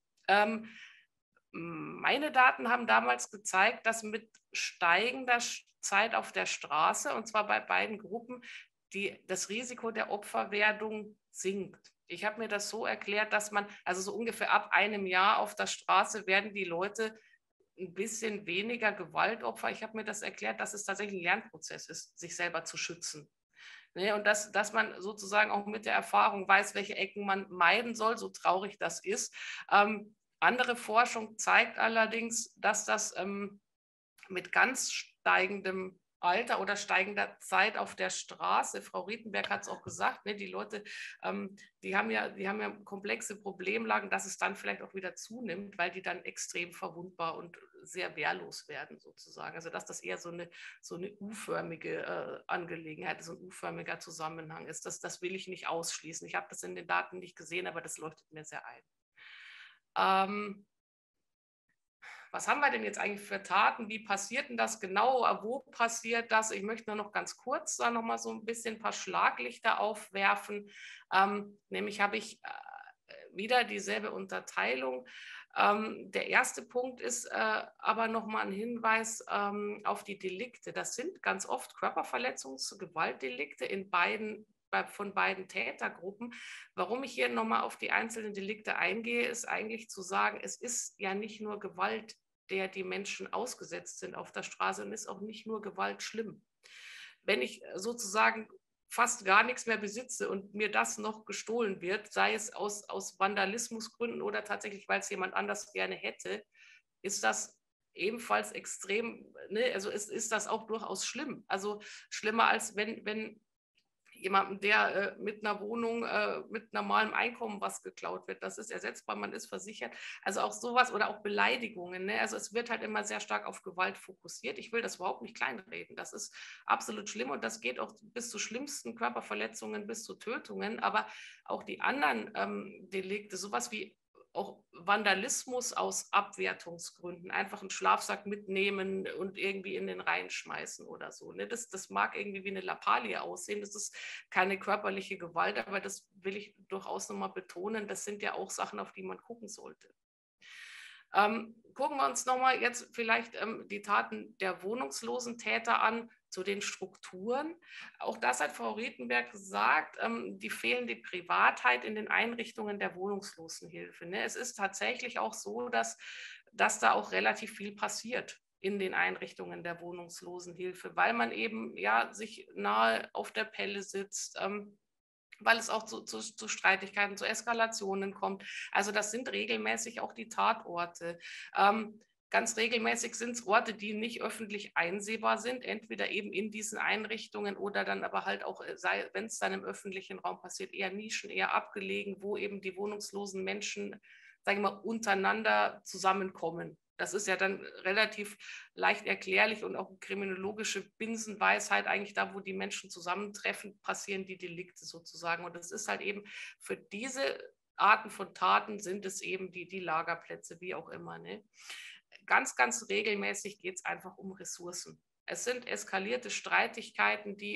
Meine Daten haben damals gezeigt, dass mit steigender Zeit auf der Straße, und zwar bei beiden Gruppen, das Risiko der Opferwerdung sinkt. Ich habe mir das so erklärt, dass man, also so ungefähr ab einem Jahr auf der Straße werden die Leute ein bisschen weniger Gewaltopfer. Ich habe mir das erklärt, dass es tatsächlich ein Lernprozess ist, sich selber zu schützen. Ne, und dass man sozusagen auch mit der Erfahrung weiß, welche Ecken man meiden soll, so traurig das ist. Andere Forschung zeigt allerdings, dass das mit ganz steigendem Alter oder steigender Zeit auf der Straße, Frau Rietenberg hat es auch gesagt, ne, die Leute, die haben ja komplexe Problemlagen, dass es dann vielleicht auch wieder zunimmt, weil die dann extrem verwundbar und sehr wehrlos werden sozusagen. Also dass das eher so eine U-förmige Angelegenheit, so ein U-förmiger Zusammenhang ist. Das will ich nicht ausschließen. Ich habe das in den Daten nicht gesehen, aber das leuchtet mir sehr ein. Was haben wir denn jetzt eigentlich für Taten? Wie passiert denn das genau? Wo passiert das? Ich möchte nur noch ganz kurz da noch mal so ein bisschen ein paar Schlaglichter aufwerfen. Nämlich habe ich wieder dieselbe Unterteilung. Der erste Punkt ist aber nochmal ein Hinweis auf die Delikte. Das sind ganz oft Körperverletzungs-, Gewaltdelikte von beiden Tätergruppen. Warum ich hier nochmal auf die einzelnen Delikte eingehe, ist eigentlich zu sagen, es ist ja nicht nur Gewalt, der die Menschen ausgesetzt sind auf der Straße, und ist auch nicht nur Gewalt schlimm. Wenn ich sozusagen fast gar nichts mehr besitze und mir das noch gestohlen wird, sei es aus Vandalismusgründen oder tatsächlich, weil es jemand anders gerne hätte, ist das ebenfalls extrem, ne? Also ist das auch durchaus schlimm. Also schlimmer als wenn jemandem, der mit einer Wohnung, mit normalem Einkommen was geklaut wird. Das ist ersetzbar, man ist versichert. Also auch sowas oder auch Beleidigungen. Ne? Also es wird halt immer sehr stark auf Gewalt fokussiert. Ich will das überhaupt nicht kleinreden. Das ist absolut schlimm und das geht auch bis zu schlimmsten Körperverletzungen, bis zu Tötungen. Aber auch die anderen Delikte, sowas wie auch Vandalismus aus Abwertungsgründen, einfach einen Schlafsack mitnehmen und irgendwie in den Rhein schmeißen oder so. Ne? Das mag irgendwie wie eine Lappalie aussehen, das ist keine körperliche Gewalt, aber das will ich durchaus nochmal betonen, das sind ja auch Sachen, auf die man gucken sollte. Gucken wir uns nochmal jetzt vielleicht die Taten der wohnungslosen Täter an, zu den Strukturen. Auch das hat Frau Rietenberg gesagt, die fehlende Privatheit in den Einrichtungen der Wohnungslosenhilfe. Ne? Es ist tatsächlich auch so, dass da auch relativ viel passiert in den Einrichtungen der Wohnungslosenhilfe, weil man eben ja sich nahe auf der Pelle sitzt, weil es auch zu Streitigkeiten, zu Eskalationen kommt. Also das sind regelmäßig auch die Tatorte. Ganz regelmäßig sind es Orte, die nicht öffentlich einsehbar sind, entweder eben in diesen Einrichtungen oder dann aber halt auch, wenn es dann im öffentlichen Raum passiert, eher Nischen, eher abgelegen, wo eben die wohnungslosen Menschen, sage ich mal, untereinander zusammenkommen. Das ist ja dann relativ leicht erklärlich und auch eine kriminologische Binsenweisheit. Eigentlich da, wo die Menschen zusammentreffen, passieren die Delikte sozusagen. Und das ist halt eben für diese Arten von Taten sind es eben die Lagerplätze, wie auch immer. Ne? Ganz, ganz regelmäßig geht es einfach um Ressourcen. Es sind eskalierte Streitigkeiten, die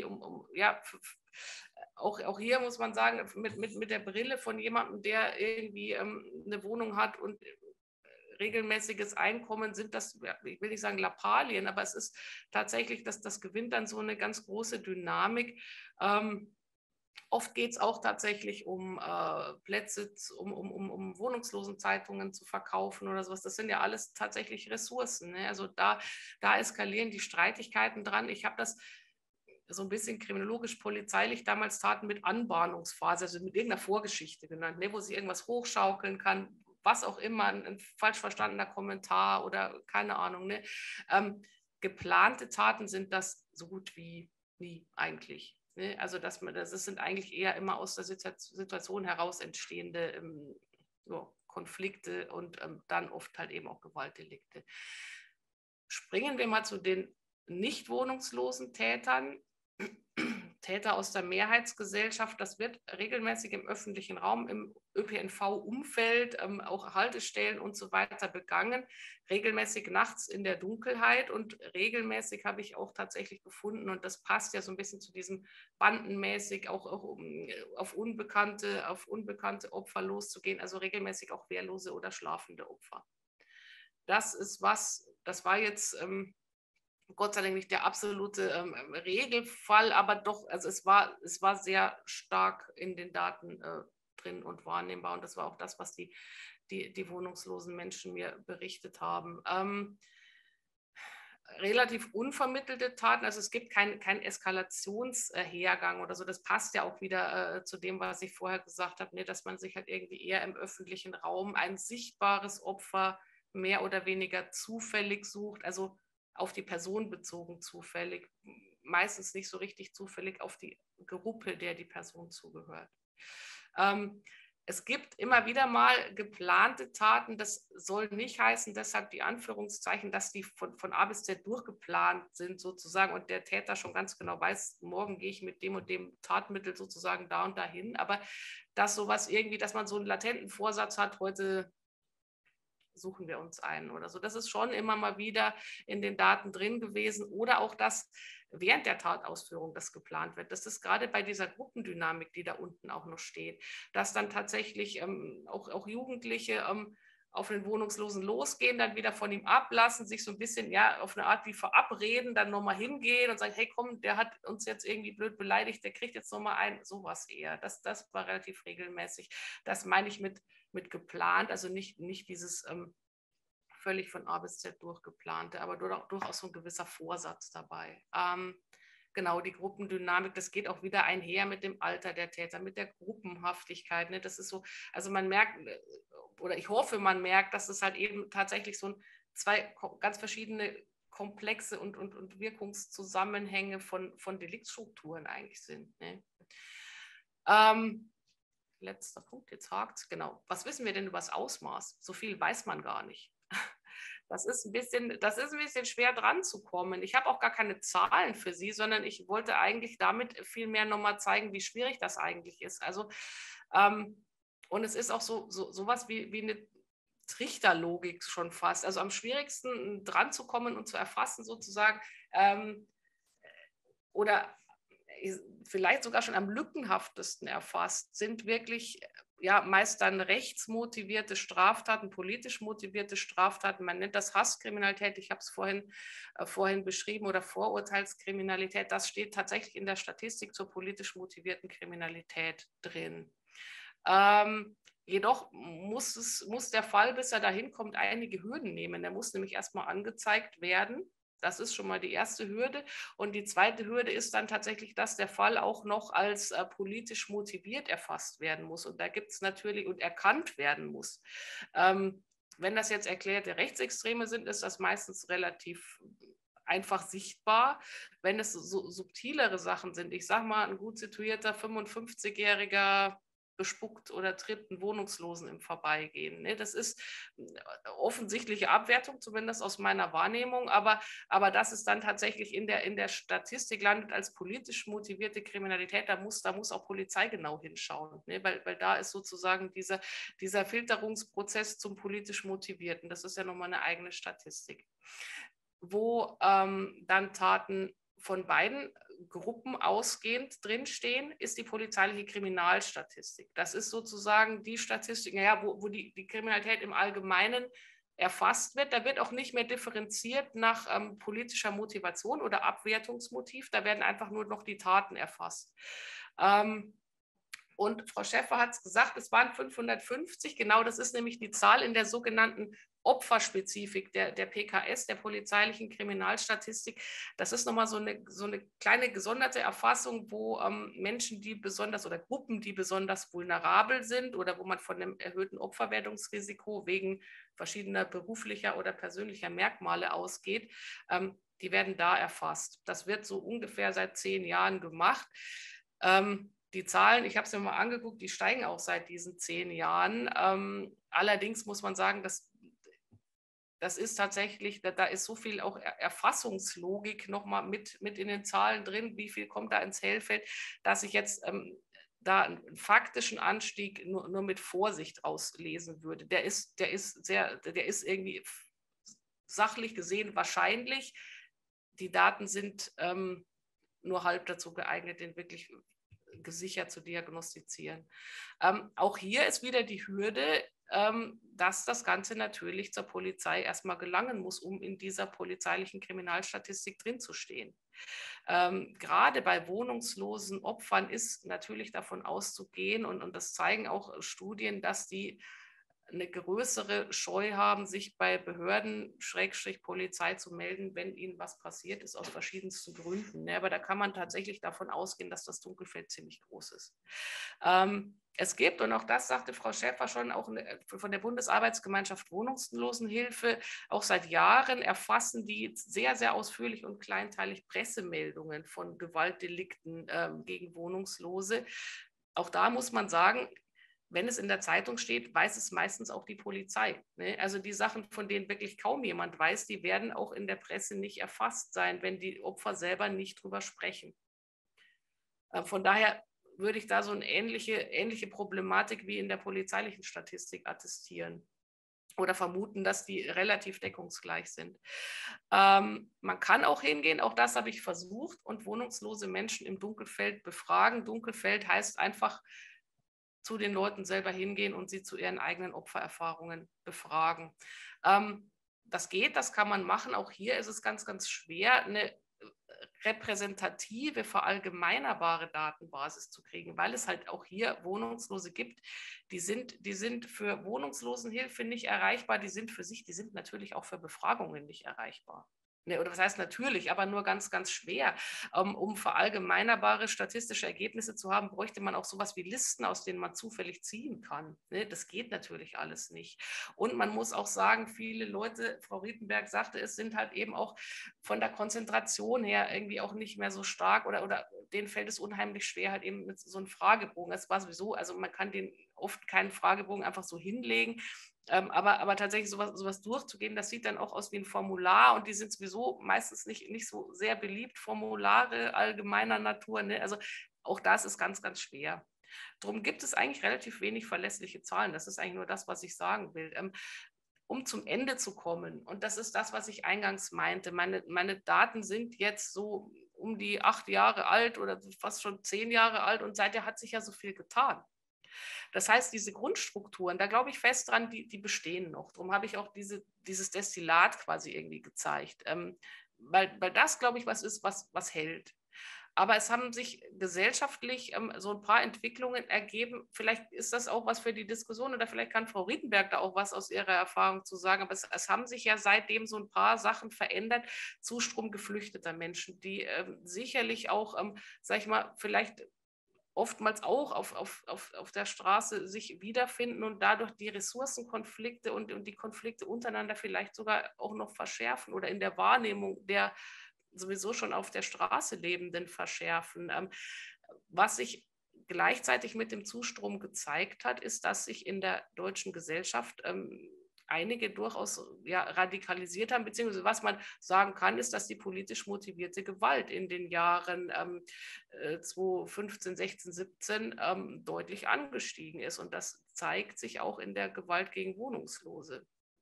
auch hier muss man sagen, mit der Brille von jemandem, der irgendwie eine Wohnung hat und regelmäßiges Einkommen sind das, ich will nicht sagen Lappalien, aber es ist tatsächlich, dass das gewinnt dann so eine ganz große Dynamik. Oft geht es auch tatsächlich um Plätze, um Wohnungslosenzeitungen zu verkaufen oder sowas. Das sind ja alles tatsächlich Ressourcen. Ne? Also da eskalieren die Streitigkeiten dran. Ich habe das so ein bisschen kriminologisch-polizeilich damals Taten mit Anbahnungsphase, also mit irgendeiner Vorgeschichte genannt, ne? Wo sie irgendwas hochschaukeln kann, was auch immer, ein falsch verstandener Kommentar oder keine Ahnung. Ne? Geplante Taten sind das so gut wie nie eigentlich. Ne? Also das sind eigentlich eher immer aus der Situation heraus entstehende Konflikte und dann oft halt eben auch Gewaltdelikte. Springen wir mal zu den nicht wohnungslosen Tätern. Täter aus der Mehrheitsgesellschaft, das wird regelmäßig im öffentlichen Raum, im ÖPNV-Umfeld, auch Haltestellen und so weiter begangen, regelmäßig nachts in der Dunkelheit und regelmäßig habe ich auch tatsächlich gefunden, und das passt ja so ein bisschen zu diesem bandenmäßig auch auf unbekannte Opfer loszugehen, also regelmäßig auch wehrlose oder schlafende Opfer. Das war jetzt Gott sei Dank nicht der absolute Regelfall, aber doch, also es war sehr stark in den Daten drin und wahrnehmbar, und das war auch das, was die wohnungslosen Menschen mir berichtet haben. Relativ unvermittelte Taten, also es gibt kein Eskalationshergang oder so, das passt ja auch wieder zu dem, was ich vorher gesagt habe, ne, dass man sich halt irgendwie eher im öffentlichen Raum ein sichtbares Opfer mehr oder weniger zufällig sucht, also auf die Person bezogen zufällig, meistens nicht so richtig zufällig auf die Gruppe, der die Person zugehört. Es gibt immer wieder mal geplante Taten, das soll nicht heißen, deshalb die Anführungszeichen, dass die von A bis Z durchgeplant sind sozusagen und der Täter schon ganz genau weiß, morgen gehe ich mit dem und dem Tatmittel sozusagen da und dahin, aber dass sowas irgendwie, dass man so einen latenten Vorsatz hat, heute suchen wir uns einen oder so. Das ist schon immer mal wieder in den Daten drin gewesen, oder auch, dass während der Tatausführung das geplant wird. Das ist gerade bei dieser Gruppendynamik, die da unten auch noch steht, dass dann tatsächlich auch Jugendliche auf den Wohnungslosen losgehen, dann wieder von ihm ablassen, sich so ein bisschen auf eine Art wie verabreden, dann nochmal hingehen und sagen, hey komm, der hat uns jetzt irgendwie blöd beleidigt, der kriegt jetzt nochmal ein, sowas eher. Das war relativ regelmäßig. Das meine ich mit geplant, also nicht dieses völlig von A bis Z durchgeplante, aber durchaus so ein gewisser Vorsatz dabei. Genau, die Gruppendynamik, das geht auch wieder einher mit dem Alter der Täter, mit der Gruppenhaftigkeit. Ne? Das ist so, also man merkt, oder ich hoffe, man merkt, dass es halt eben tatsächlich so zwei ganz verschiedene komplexe und Wirkungszusammenhänge von Deliktstrukturen eigentlich sind. Ne? Letzter Punkt, jetzt hakt es. Genau. Was wissen wir denn über das Ausmaß? So viel weiß man gar nicht. Das ist ein bisschen schwer dran zu kommen. Ich habe auch gar keine Zahlen für Sie, sondern ich wollte eigentlich damit viel mehr nochmal zeigen, wie schwierig das eigentlich ist. Also, und es ist auch sowas wie eine Trichterlogik schon fast. Also am schwierigsten dran zu kommen und zu erfassen sozusagen, oder vielleicht sogar schon am lückenhaftesten erfasst, sind wirklich meist dann rechtsmotivierte Straftaten, politisch motivierte Straftaten. Man nennt das Hasskriminalität, ich habe es vorhin beschrieben, oder Vorurteilskriminalität. Das steht tatsächlich in der Statistik zur politisch motivierten Kriminalität drin. Jedoch muss der Fall, bis er dahin kommt, einige Hürden nehmen. Der muss nämlich erstmal angezeigt werden. Das ist schon mal die erste Hürde. Und die zweite Hürde ist dann tatsächlich, dass der Fall auch noch als politisch motiviert erfasst werden muss. Und da gibt es natürlich und erkannt werden muss. Wenn das jetzt erklärte Rechtsextreme sind, ist das meistens relativ einfach sichtbar. Wenn es so subtilere Sachen sind, ich sage mal, ein gut situierter 55-jähriger bespuckt oder tritt einen Wohnungslosen im Vorbeigehen. Ne? Das ist offensichtliche Abwertung, zumindest aus meiner Wahrnehmung, aber dass es dann tatsächlich in der Statistik landet als politisch motivierte Kriminalität, da muss auch Polizei genau hinschauen, ne? weil da ist sozusagen dieser Filterungsprozess zum politisch Motivierten, das ist ja nochmal eine eigene Statistik. Wo dann Taten von beiden Gruppen ausgehend drinstehen, ist die polizeiliche Kriminalstatistik. Das ist sozusagen die Statistik, wo die Kriminalität im Allgemeinen erfasst wird. Da wird auch nicht mehr differenziert nach politischer Motivation oder Abwertungsmotiv. Da werden einfach nur noch die Taten erfasst. Und Frau Schäfer hat es gesagt, es waren 550. Genau, das ist nämlich die Zahl in der sogenannten Opferspezifik der PKS, der polizeilichen Kriminalstatistik. Das ist nochmal so eine kleine gesonderte Erfassung, wo Menschen, die besonders oder Gruppen, die besonders vulnerabel sind oder wo man von einem erhöhten Opferwerdungsrisiko wegen verschiedener beruflicher oder persönlicher Merkmale ausgeht, die werden da erfasst. Das wird so ungefähr seit 10 Jahren gemacht. Die Zahlen, ich habe es mir mal angeguckt, die steigen auch seit diesen 10 Jahren. Allerdings muss man sagen, das ist tatsächlich, da ist so viel auch Erfassungslogik nochmal mit in den Zahlen drin, wie viel kommt da ins Hellfeld, dass ich jetzt da einen faktischen Anstieg nur mit Vorsicht rauslesen würde. Der ist irgendwie sachlich gesehen wahrscheinlich. Die Daten sind nur halb dazu geeignet, den wirklich gesichert zu diagnostizieren. Auch hier ist wieder die Hürde, dass das Ganze natürlich zur Polizei erstmal gelangen muss, um in dieser polizeilichen Kriminalstatistik drin zu stehen. Gerade bei wohnungslosen Opfern ist natürlich davon auszugehen, und das zeigen auch Studien, dass die eine größere Scheu haben, sich bei Behörden, Polizei zu melden, wenn ihnen was passiert ist, aus verschiedensten Gründen. Ja, aber da kann man tatsächlich davon ausgehen, dass das Dunkelfeld ziemlich groß ist. Es gibt, und auch das sagte Frau Schäfer schon, auch von der Bundesarbeitsgemeinschaft Wohnungslosenhilfe, auch seit Jahren erfassen die sehr, sehr ausführlich und kleinteilig Pressemeldungen von Gewaltdelikten gegen Wohnungslose. Auch da muss man sagen, wenn es in der Zeitung steht, weiß es meistens auch die Polizei. Ne? Also die Sachen, von denen wirklich kaum jemand weiß, die werden auch in der Presse nicht erfasst sein, wenn die Opfer selber nicht drüber sprechen. Von daher würde ich da so eine ähnliche Problematik wie in der polizeilichen Statistik attestieren oder vermuten, dass die relativ deckungsgleich sind. Man kann auch hingehen, auch das habe ich versucht, und wohnungslose Menschen im Dunkelfeld befragen. Dunkelfeld heißt einfach, zu den Leuten selber hingehen und sie zu ihren eigenen Opfererfahrungen befragen. Das geht, das kann man machen. Auch hier ist es ganz, ganz schwer, eine repräsentative, verallgemeinerbare Datenbasis zu kriegen, weil es halt auch hier Wohnungslose gibt, die sind für Wohnungslosenhilfe nicht erreichbar, die sind natürlich auch für Befragungen nicht erreichbar. Oder was heißt natürlich, aber nur ganz, ganz schwer. Um verallgemeinerbare statistische Ergebnisse zu haben, bräuchte man auch sowas wie Listen, aus denen man zufällig ziehen kann. Das geht natürlich alles nicht. Und man muss auch sagen, viele Leute, Frau Rietenberg sagte, es sind halt eben auch von der Konzentration her irgendwie auch nicht mehr so stark oder denen fällt es unheimlich schwer, halt eben mit so einem Fragebogen. Das war sowieso, also man kann den oft keinen Fragebogen einfach so hinlegen. Aber tatsächlich sowas durchzugehen, das sieht dann auch aus wie ein Formular, und die sind sowieso meistens nicht so sehr beliebt, Formulare allgemeiner Natur. Ne? Also auch das ist ganz, ganz schwer. Darum gibt es eigentlich relativ wenig verlässliche Zahlen. Das ist eigentlich nur das, was ich sagen will. Um zum Ende zu kommen, und das ist das, was ich eingangs meinte, meine Daten sind jetzt so um die 8 Jahre alt oder fast schon 10 Jahre alt, und seither hat sich ja so viel getan. Das heißt, diese Grundstrukturen, da glaube ich fest dran, die bestehen noch. Darum habe ich auch dieses Destillat quasi irgendwie gezeigt. Weil das, glaube ich, was ist, was hält. Aber es haben sich gesellschaftlich so ein paar Entwicklungen ergeben. Vielleicht ist das auch was für die Diskussion, oder vielleicht kann Frau Rietenberg da auch was aus ihrer Erfahrung zu sagen. Aber es haben sich ja seitdem so ein paar Sachen verändert. Zustrom geflüchteter Menschen, die sicherlich auch, sag ich mal, vielleicht oftmals auch auf der Straße sich wiederfinden und dadurch die Ressourcenkonflikte und die Konflikte untereinander vielleicht sogar auch noch verschärfen oder in der Wahrnehmung der sowieso schon auf der Straße Lebenden verschärfen. Was sich gleichzeitig mit dem Zustrom gezeigt hat, ist, dass sich in der deutschen Gesellschaft einige durchaus radikalisiert haben, beziehungsweise was man sagen kann, ist, dass die politisch motivierte Gewalt in den Jahren 2015, 16, 17 deutlich angestiegen ist, und das zeigt sich auch in der Gewalt gegen Wohnungslose.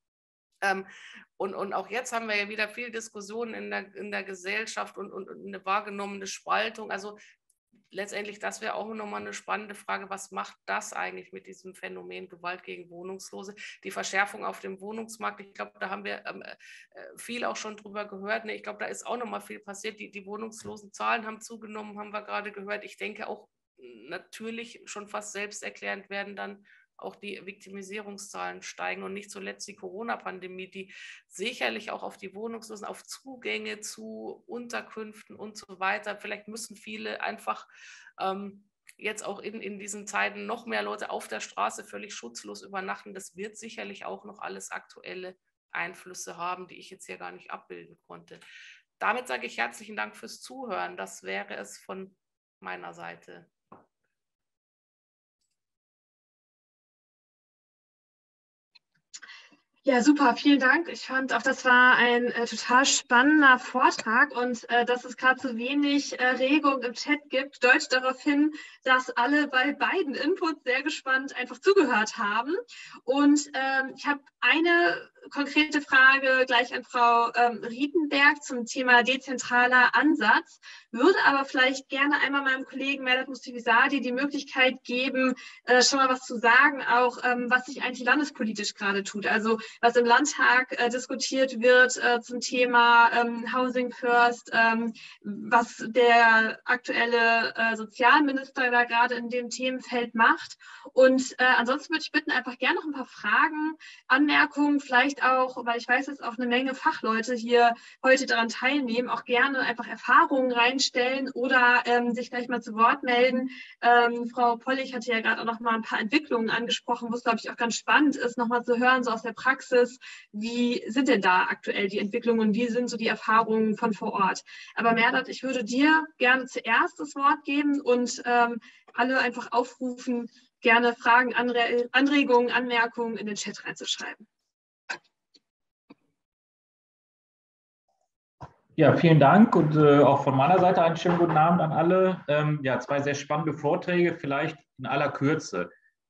Und auch jetzt haben wir ja wieder viel Diskussionen in der Gesellschaft und eine wahrgenommene Spaltung. Also letztendlich, das wäre auch nochmal eine spannende Frage, was macht das eigentlich mit diesem Phänomen Gewalt gegen Wohnungslose? Die Verschärfung auf dem Wohnungsmarkt, ich glaube, da haben wir viel auch schon drüber gehört. Ne? Ich glaube, da ist auch nochmal viel passiert. Die Wohnungslosenzahlen haben zugenommen, haben wir gerade gehört. Ich denke auch natürlich schon fast selbsterklärend werden dann auch die Viktimisierungszahlen steigen und nicht zuletzt die Corona-Pandemie, die sicherlich auch auf die Wohnungslosen, auf Zugänge zu Unterkünften und so weiter. Vielleicht müssen viele einfach jetzt auch in diesen Zeiten noch mehr Leute auf der Straße völlig schutzlos übernachten. Das wird sicherlich auch noch alles aktuelle Einflüsse haben, die ich jetzt hier gar nicht abbilden konnte. Damit sage ich herzlichen Dank fürs Zuhören. Das wäre es von meiner Seite.
Ja, super, vielen Dank. Ich fand auch, das war ein total spannender Vortrag und dass es gerade so wenig Regung im Chat gibt, deutet darauf hin, dass alle bei beiden Inputs sehr gespannt einfach zugehört haben. Und ich habe eine konkrete Frage gleich an Frau Rietenberg zum Thema dezentraler Ansatz, würde aber vielleicht gerne einmal meinem Kollegen Merdat Mustafizzadeh die Möglichkeit geben, schon mal was zu sagen, auch was sich eigentlich landespolitisch gerade tut. Also was im Landtag diskutiert wird zum Thema Housing First, was der aktuelle Sozialminister da gerade in dem Themenfeld macht. Und ansonsten würde ich bitten, einfach gerne noch ein paar Fragen, Anmerkungen, vielleicht auch, weil ich weiß, dass auch eine Menge Fachleute hier heute daran teilnehmen, auch gerne einfach Erfahrungen reinstellen oder sich gleich mal zu Wort melden. Frau Pollig hatte ja gerade auch noch mal ein paar Entwicklungen angesprochen, wo es, glaube ich, auch ganz spannend ist, noch mal zu hören, so aus der Praxis, wie sind denn da aktuell die Entwicklungen und wie sind so die Erfahrungen von vor Ort? Aber Merdat, ich würde dir gerne zuerst das Wort geben und alle einfach aufrufen, gerne Fragen, Anregungen, Anmerkungen in den Chat reinzuschreiben.
Ja, vielen Dank und auch von meiner Seite einen schönen guten Abend an alle. Ja, zwei sehr spannende Vorträge, vielleicht in aller Kürze.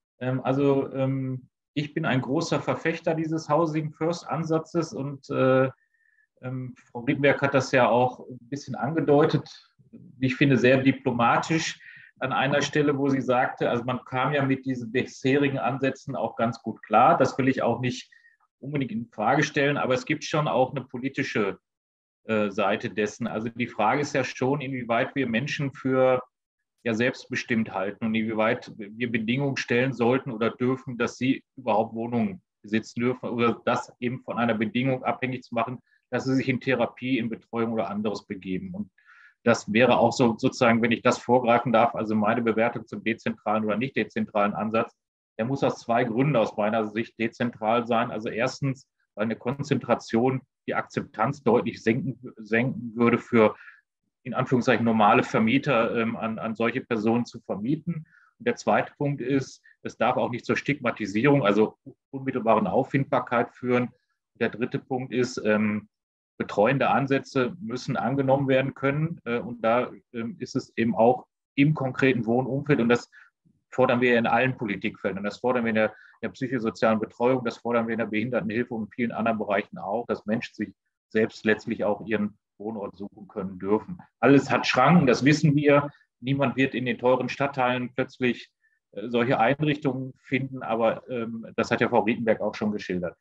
Ich bin ein großer Verfechter dieses Housing First Ansatzes und Frau Rietenberg hat das ja auch ein bisschen angedeutet, wie ich finde, sehr diplomatisch an einer Stelle, wo sie sagte, also man kam ja mit diesen bisherigen Ansätzen auch ganz gut klar. Das will ich auch nicht unbedingt in Frage stellen, aber es gibt schon auch eine politische Seite dessen. Also die Frage ist ja schon, inwieweit wir Menschen für selbstbestimmt halten und inwieweit wir Bedingungen stellen sollten oder dürfen, dass sie überhaupt Wohnungen besitzen dürfen oder das eben von einer Bedingung abhängig zu machen, dass sie sich in Therapie, in Betreuung oder anderes begeben. Und das wäre auch so sozusagen, wenn ich das vorgreifen darf, also meine Bewertung zum dezentralen oder nicht dezentralen Ansatz, der muss aus zwei Gründen aus meiner Sicht dezentral sein. Also erstens, weil eine Konzentration die Akzeptanz deutlich senken würde für, in Anführungszeichen, normale Vermieter an solche Personen zu vermieten. Und der zweite Punkt ist, es darf auch nicht zur Stigmatisierung, also unmittelbaren Auffindbarkeit führen. Und der dritte Punkt ist, betreuende Ansätze müssen angenommen werden können. Und da ist es eben auch im konkreten Wohnumfeld, und das fordern wir in allen Politikfeldern. Das fordern wir in der psychosozialen Betreuung, das fordern wir in der Behindertenhilfe und in vielen anderen Bereichen auch, dass Menschen sich selbst letztlich auch ihren Wohnort suchen können dürfen. Alles hat Schranken, das wissen wir. Niemand wird in den teuren Stadtteilen plötzlich solche Einrichtungen finden, aber das hat ja Frau Rietenberg auch schon geschildert.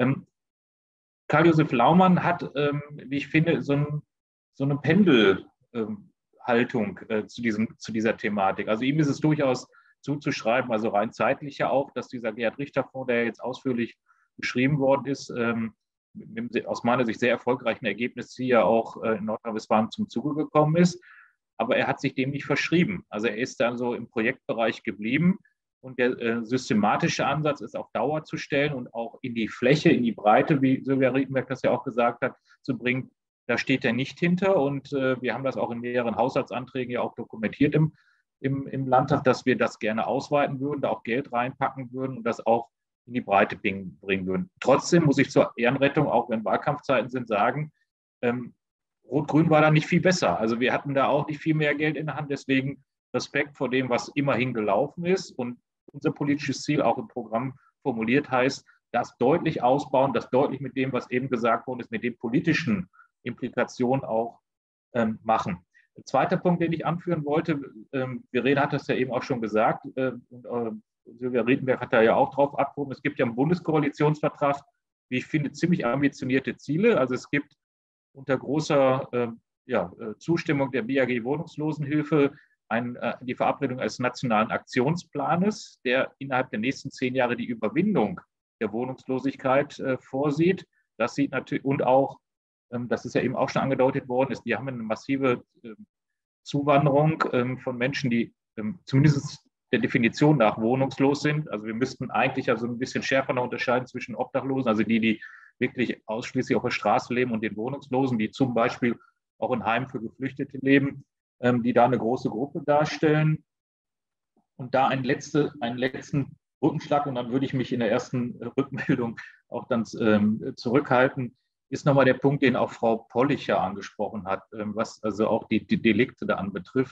Karl-Josef Laumann hat, wie ich finde, so eine Pendelhaltung zu dieser Thematik. Also ihm ist es durchaus zuzuschreiben, also rein zeitlich ja auch, dass dieser Gerhard-Richter-Fonds, der jetzt ausführlich beschrieben worden ist, mit dem aus meiner Sicht sehr erfolgreichen Ergebnis hier auch in Nordrhein-Westfalen zum Zuge gekommen ist. Aber er hat sich dem nicht verschrieben. Also er ist dann so im Projektbereich geblieben und der systematische Ansatz ist auf Dauer zu stellen und auch in die Fläche, in die Breite, wie Sylvia Rietenberg das ja auch gesagt hat, zu bringen. Da steht er nicht hinter und wir haben das auch in mehreren Haushaltsanträgen ja auch dokumentiert im Landtag, dass wir das gerne ausweiten würden, da auch Geld reinpacken würden und das auch in die Breite bringen würden. Trotzdem muss ich zur Ehrenrettung, auch wenn Wahlkampfzeiten sind, sagen, Rot-Grün war da nicht viel besser. Also wir hatten da auch nicht viel mehr Geld in der Hand, deswegen Respekt vor dem, was immerhin gelaufen ist. Und unser politisches Ziel auch im Programm formuliert heißt, das deutlich ausbauen, das deutlich mit dem, was eben gesagt worden ist, mit den politischen Implikationen auch machen. Zweiter Punkt, den ich anführen wollte, Verena hat das ja eben auch schon gesagt, und Silvia Riedenberg hat da ja auch drauf abgehoben, es gibt ja einen Bundeskoalitionsvertrag, wie ich finde, ziemlich ambitionierte Ziele. Also es gibt unter großer Zustimmung der BAG Wohnungslosenhilfe die Verabredung eines nationalen Aktionsplanes, der innerhalb der nächsten 10 Jahre die Überwindung der Wohnungslosigkeit vorsieht. Das sieht natürlich, und auch, das ist ja eben auch schon angedeutet worden, die haben eine massive Zuwanderung von Menschen, die zumindest der Definition nach wohnungslos sind. Also wir müssten eigentlich also ein bisschen schärfer noch unterscheiden zwischen Obdachlosen, also die wirklich ausschließlich auf der Straße leben, und den Wohnungslosen, die zum Beispiel auch in Heimen für Geflüchtete leben, die da eine große Gruppe darstellen. Und da einen letzten Rückenschlag, und dann würde ich mich in der ersten Rückmeldung auch dann zurückhalten, ist nochmal der Punkt, den auch Frau Pollicher angesprochen hat, was also auch die Delikte da anbetrifft.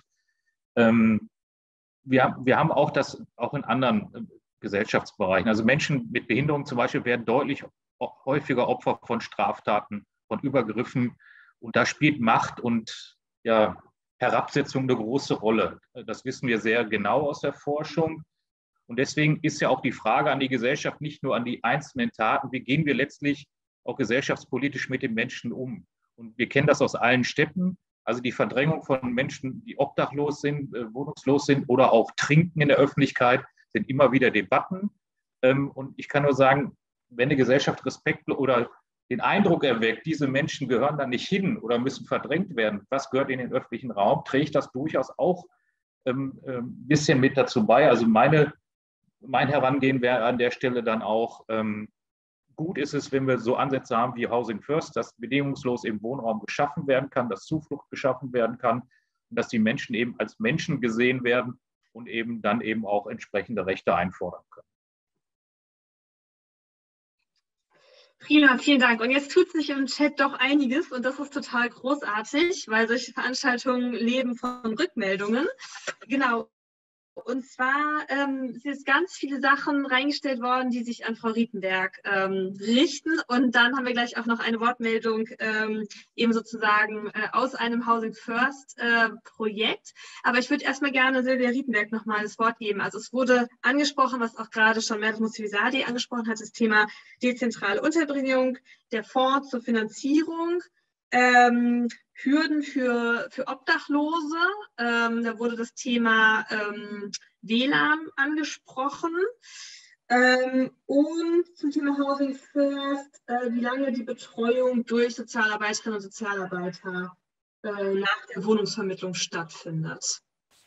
Wir haben auch das auch in anderen Gesellschaftsbereichen. Also Menschen mit Behinderung zum Beispiel werden deutlich häufiger Opfer von Straftaten, von Übergriffen. Und da spielt Macht und Herabsetzung eine große Rolle. Das wissen wir sehr genau aus der Forschung. Und deswegen ist ja auch die Frage an die Gesellschaft, nicht nur an die einzelnen Taten, wie gehen wir letztlich auch gesellschaftspolitisch mit den Menschen um? Und wir kennen das aus allen Städten. Also die Verdrängung von Menschen, die obdachlos sind, wohnungslos sind oder auch trinken in der Öffentlichkeit, sind immer wieder Debatten. Und ich kann nur sagen, wenn eine Gesellschaft Respekt oder den Eindruck erweckt, diese Menschen gehören da nicht hin oder müssen verdrängt werden, was gehört in den öffentlichen Raum, trägt das durchaus auch ein bisschen mit dazu bei. Also mein Herangehen wäre an der Stelle dann auch, gut ist es, wenn wir so Ansätze haben wie Housing First, dass bedingungslos im Wohnraum geschaffen werden kann, dass Zuflucht geschaffen werden kann und dass die Menschen eben als Menschen gesehen werden und eben dann eben auch entsprechende Rechte einfordern können.
Prima, vielen Dank. Und jetzt tut sich im Chat doch einiges und das ist total großartig, weil solche Veranstaltungen leben von Rückmeldungen. Genau. Und zwar sind jetzt ganz viele Sachen reingestellt worden, die sich an Frau Riedenberg richten. Und dann haben wir gleich auch noch eine Wortmeldung eben sozusagen aus einem Housing First Projekt. Aber ich würde erstmal gerne Silvia Riedenberg nochmal das Wort geben. Also es wurde angesprochen, was auch gerade schon Mert Musivizadeh angesprochen hat, das Thema dezentrale Unterbringung, der Fonds zur Finanzierung, Hürden für Obdachlose, da wurde das Thema WLAN angesprochen und zum Thema Housing First, wie lange die Betreuung durch Sozialarbeiterinnen und Sozialarbeiter nach der Wohnungsvermittlung stattfindet.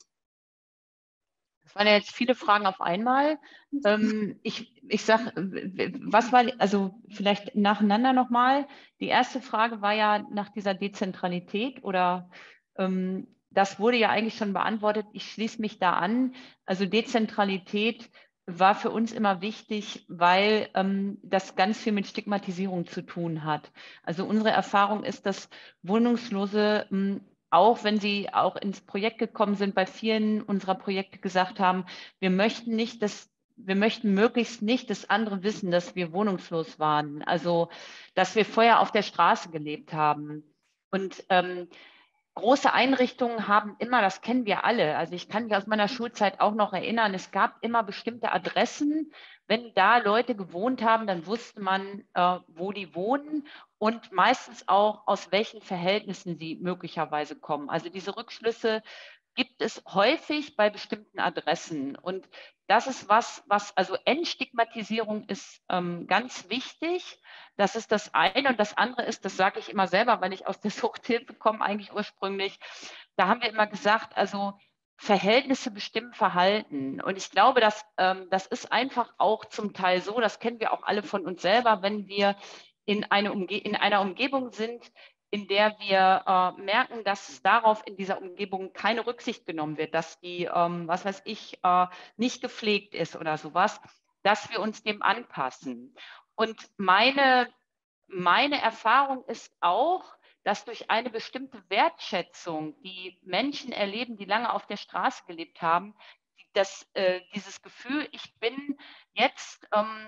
Das waren ja jetzt viele Fragen auf einmal. Ich sage, was war, also vielleicht nacheinander nochmal. Die erste Frage war ja nach dieser Dezentralität oder das wurde ja eigentlich schon beantwortet. Ich schließe mich da an. Also Dezentralität war für uns immer wichtig, weil das ganz viel mit Stigmatisierung zu tun hat. Also unsere Erfahrung ist, dass Wohnungslose auch wenn sie auch ins Projekt gekommen sind, bei vielen unserer Projekte gesagt haben, wir möchten möglichst nicht, dass andere wissen, dass wir wohnungslos waren. Also, dass wir vorher auf der Straße gelebt haben. Und große Einrichtungen haben immer, das kennen wir alle, also ich kann mich aus meiner Schulzeit auch noch erinnern, es gab immer bestimmte Adressen. Wenn da Leute gewohnt haben, dann wusste man, wo die wohnen und meistens auch, aus welchen Verhältnissen sie möglicherweise kommen. Also diese Rückschlüsse gibt es häufig bei bestimmten Adressen. Und das ist also Entstigmatisierung ist ganz wichtig. Das ist das eine. Und das andere ist, das sage ich immer selber, weil ich aus der Suchthilfe komme, eigentlich ursprünglich, da haben wir immer gesagt, also Verhältnisse bestimmen Verhalten. Und ich glaube, das ist einfach auch zum Teil so, das kennen wir auch alle von uns selber, wenn wir in einer Umgebung sind, in der wir merken, dass darauf in dieser Umgebung keine Rücksicht genommen wird, dass die, was weiß ich, nicht gepflegt ist oder sowas, dass wir uns dem anpassen. Und meine Erfahrung ist auch, dass durch eine bestimmte Wertschätzung, die Menschen erleben, die lange auf der Straße gelebt haben, dass dieses Gefühl, ich bin jetzt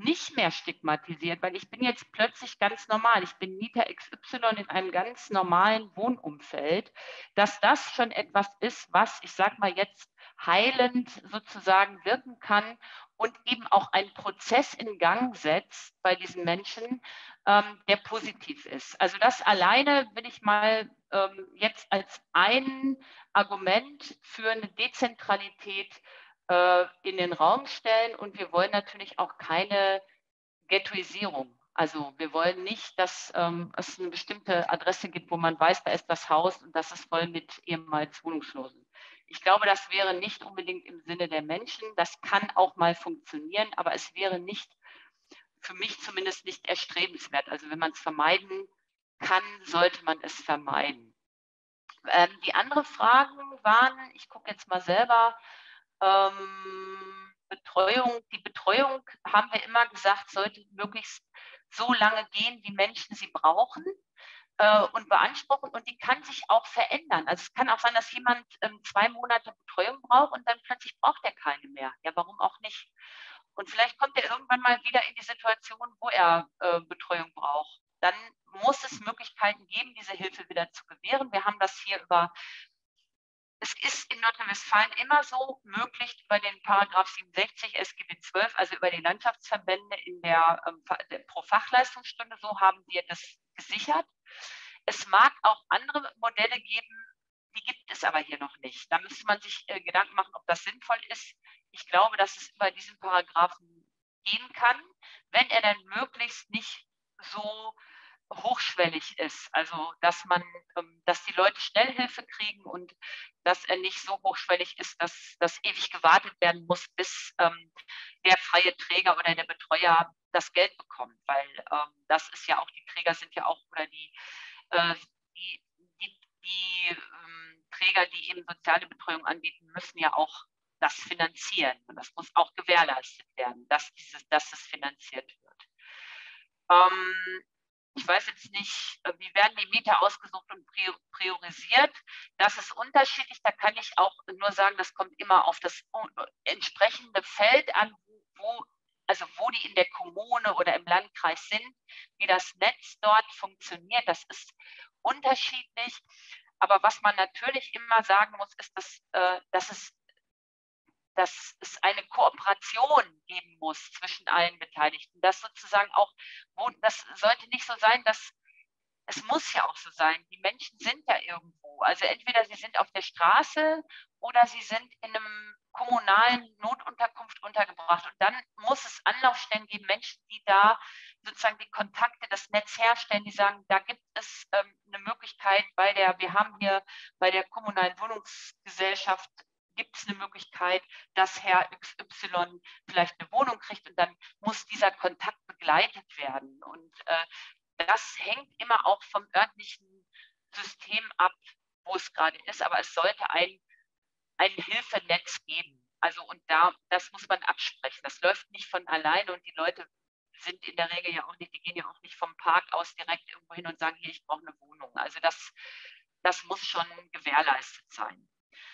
nicht mehr stigmatisiert, weil ich bin jetzt plötzlich ganz normal. Ich bin Mieter XY in einem ganz normalen Wohnumfeld, dass das schon etwas ist, was, ich sage mal jetzt, heilend sozusagen wirken kann und eben auch einen Prozess in Gang setzt bei diesen Menschen, der positiv ist. Also das alleine will ich mal jetzt als ein Argument für eine Dezentralität in den Raum stellen, und wir wollen natürlich auch keine Ghettoisierung. Also wir wollen nicht, dass es eine bestimmte Adresse gibt, wo man weiß, da ist das Haus und das ist voll mit ehemals Wohnungslosen. Ich glaube, das wäre nicht unbedingt im Sinne der Menschen. Das kann auch mal funktionieren, aber es wäre nicht, für mich zumindest nicht erstrebenswert. Also wenn man es vermeiden kann, sollte man es vermeiden. Die anderen Fragen waren, ich gucke jetzt mal selber, Betreuung. Die Betreuung, haben wir immer gesagt, sollte möglichst so lange gehen, wie Menschen sie brauchen und beanspruchen, und die kann sich auch verändern. Also es kann auch sein, dass jemand 2 Monate Betreuung braucht und dann plötzlich braucht er keine mehr. Ja, warum auch nicht? Und vielleicht kommt er irgendwann mal wieder in die Situation, wo er Betreuung braucht. Dann muss es Möglichkeiten geben, diese Hilfe wieder zu gewähren. Wir haben das hier es ist in Nordrhein-Westfalen immer so möglich über den Paragraph 67 SGB 12, also über die Landschaftsverbände in der pro Fachleistungsstunde, so haben wir das gesichert. Es mag auch andere Modelle geben, die gibt es aber hier noch nicht. Da müsste man sich Gedanken machen, ob das sinnvoll ist. Ich glaube, dass es über diesen Paragraphen gehen kann, wenn er dann möglichst nicht so hochschwellig ist, also dass die Leute schnell Hilfe kriegen und dass er nicht so hochschwellig ist, dass ewig gewartet werden muss, bis der freie Träger oder der Betreuer das Geld bekommt, weil das ist ja auch, die Träger sind ja auch, oder die Träger, die eben soziale Betreuung anbieten, müssen ja auch das finanzieren, und das muss auch gewährleistet werden, dass es finanziert wird. Ich weiß jetzt nicht, wie werden die Mieter ausgesucht und priorisiert. Das ist unterschiedlich. Da kann ich auch nur sagen, das kommt immer auf das entsprechende Feld an, wo die in der Kommune oder im Landkreis sind, wie das Netz dort funktioniert. Das ist unterschiedlich. Aber was man natürlich immer sagen muss, ist, dass es eine Kooperation geben muss zwischen allen Beteiligten. Das sozusagen auch, das sollte nicht so sein, es muss ja auch so sein, die Menschen sind ja irgendwo. Also entweder sie sind auf der Straße oder sie sind in einem kommunalen Notunterkunft untergebracht. Und dann muss es Anlaufstellen geben, Menschen, die da sozusagen die Kontakte, das Netz herstellen, die sagen, da gibt es eine Möglichkeit, wir haben hier bei der kommunalen Wohnungsgesellschaft gibt es eine Möglichkeit, dass Herr XY vielleicht eine Wohnung kriegt, und dann muss dieser Kontakt begleitet werden. Und das hängt immer auch vom örtlichen System ab, wo es gerade ist, aber es sollte ein Hilfenetz geben. Also das muss man absprechen. Das läuft nicht von alleine, und die Leute sind in der Regel ja auch nicht, die gehen ja auch nicht vom Park aus direkt irgendwo hin und sagen, hier, ich brauche eine Wohnung. Also das muss schon gewährleistet sein.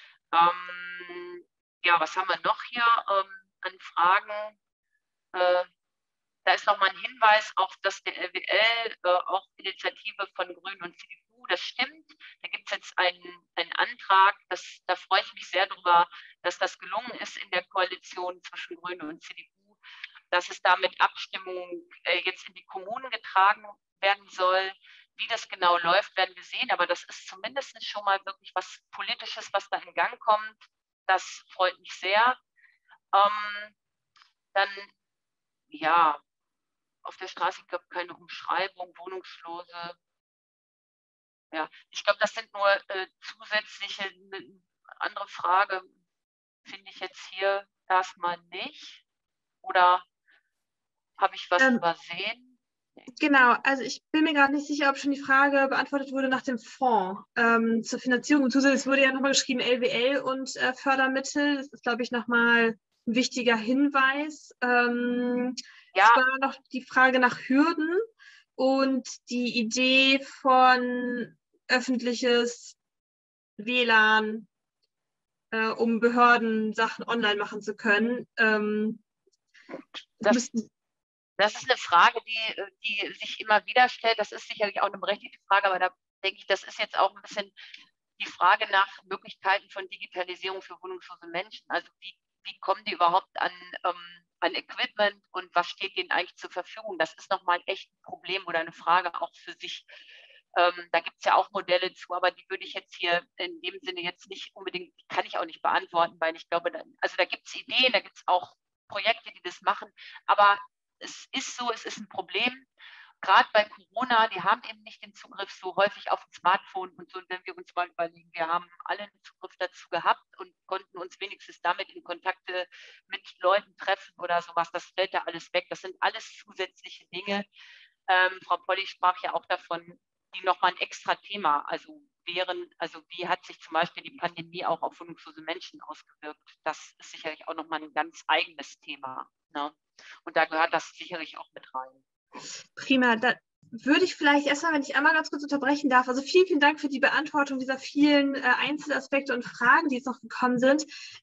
Ja, was haben wir noch hier an Fragen? Da ist nochmal ein Hinweis auf, dass der LWL auch Initiative von Grünen und CDU, das stimmt. Da gibt es jetzt einen Antrag, da freue ich mich sehr drüber, dass das gelungen ist in der Koalition zwischen Grünen und CDU, dass es da mit Abstimmung jetzt in die Kommunen getragen werden soll. Wie das genau läuft, werden wir sehen, aber das ist zumindest schon mal wirklich was Politisches, was da in Gang kommt. Das freut mich sehr. Dann, ja, auf der Straße, ich glaube, keine Umschreibung, Wohnungslose. Ja, ich glaube, das sind nur zusätzliche, andere Frage finde ich jetzt hier erstmal nicht. Oder habe ich was übersehen?
Genau, also ich bin mir gerade nicht sicher, ob schon die Frage beantwortet wurde nach dem Fonds zur Finanzierung. Und zusätzlich wurde ja nochmal geschrieben LWL und Fördermittel. Das ist, glaube ich, nochmal ein wichtiger Hinweis. Ja. Es war noch die Frage nach Hürden und die Idee von öffentliches WLAN, um Behörden Sachen online machen zu können.
Das ist eine Frage, die sich immer wieder stellt. Das ist sicherlich auch eine berechtigte Frage, aber da denke ich, das ist jetzt auch ein bisschen die Frage nach Möglichkeiten von Digitalisierung für wohnungslose Menschen. Also wie kommen die überhaupt an Equipment und was steht denen eigentlich zur Verfügung? Das ist nochmal echt ein Problem oder eine Frage auch für sich. Da gibt es ja auch Modelle zu, aber die würde ich jetzt hier in dem Sinne jetzt nicht unbedingt, kann ich auch nicht beantworten, weil ich glaube, also da gibt es Ideen, da gibt es auch Projekte, die das machen, aber es ist so, es ist ein Problem. Gerade bei Corona, die haben eben nicht den Zugriff so häufig auf ein Smartphone und so. Und wenn wir uns mal überlegen, wir haben alle einen Zugriff dazu gehabt und konnten uns wenigstens damit in Kontakte mit Leuten treffen oder sowas, das fällt da alles weg. Das sind alles zusätzliche Dinge. Frau Polly sprach ja auch davon, die nochmal ein extra Thema, also wie hat sich zum Beispiel die Pandemie auch auf wohnungslose Menschen ausgewirkt? Das ist sicherlich auch nochmal ein ganz eigenes Thema. Ne? Und da gehört das sicherlich auch mit rein.
Prima, da würde ich vielleicht erstmal, wenn ich einmal ganz kurz unterbrechen darf, also vielen, vielen Dank für die Beantwortung dieser vielen Einzelaspekte und Fragen, die jetzt noch gekommen sind.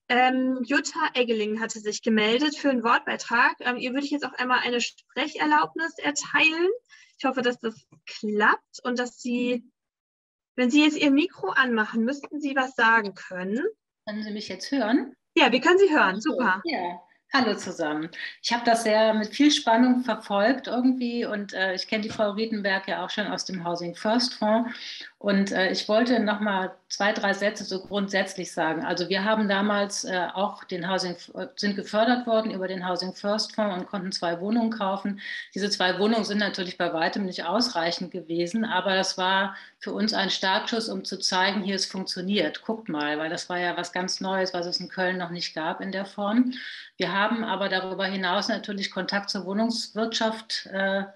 Jutta Eggeling hatte sich gemeldet für einen Wortbeitrag. Ihr würde ich jetzt auch einmal eine Sprecherlaubnis erteilen. Ich hoffe, dass das klappt und dass Sie, wenn Sie jetzt Ihr Mikro anmachen, müssten Sie was sagen können.
Können Sie mich jetzt hören?
Ja, wir können Sie hören. Super.
Ja. Hallo zusammen. Ich habe das sehr mit viel Spannung verfolgt irgendwie und ich kenne die Frau Riedenberg ja auch schon aus dem Housing First Fonds und ich wollte noch mal 2, 3 Sätze so grundsätzlich sagen. Also wir haben damals auch sind gefördert worden über den Housing First Fonds und konnten 2 Wohnungen kaufen. Diese 2 Wohnungen sind natürlich bei weitem nicht ausreichend gewesen, aber das war für uns ein Startschuss, um zu zeigen, hier es funktioniert. Guckt mal, weil das war ja was ganz Neues, was es in Köln noch nicht gab in der Form. Wir haben aber darüber hinaus natürlich Kontakt zur Wohnungswirtschaft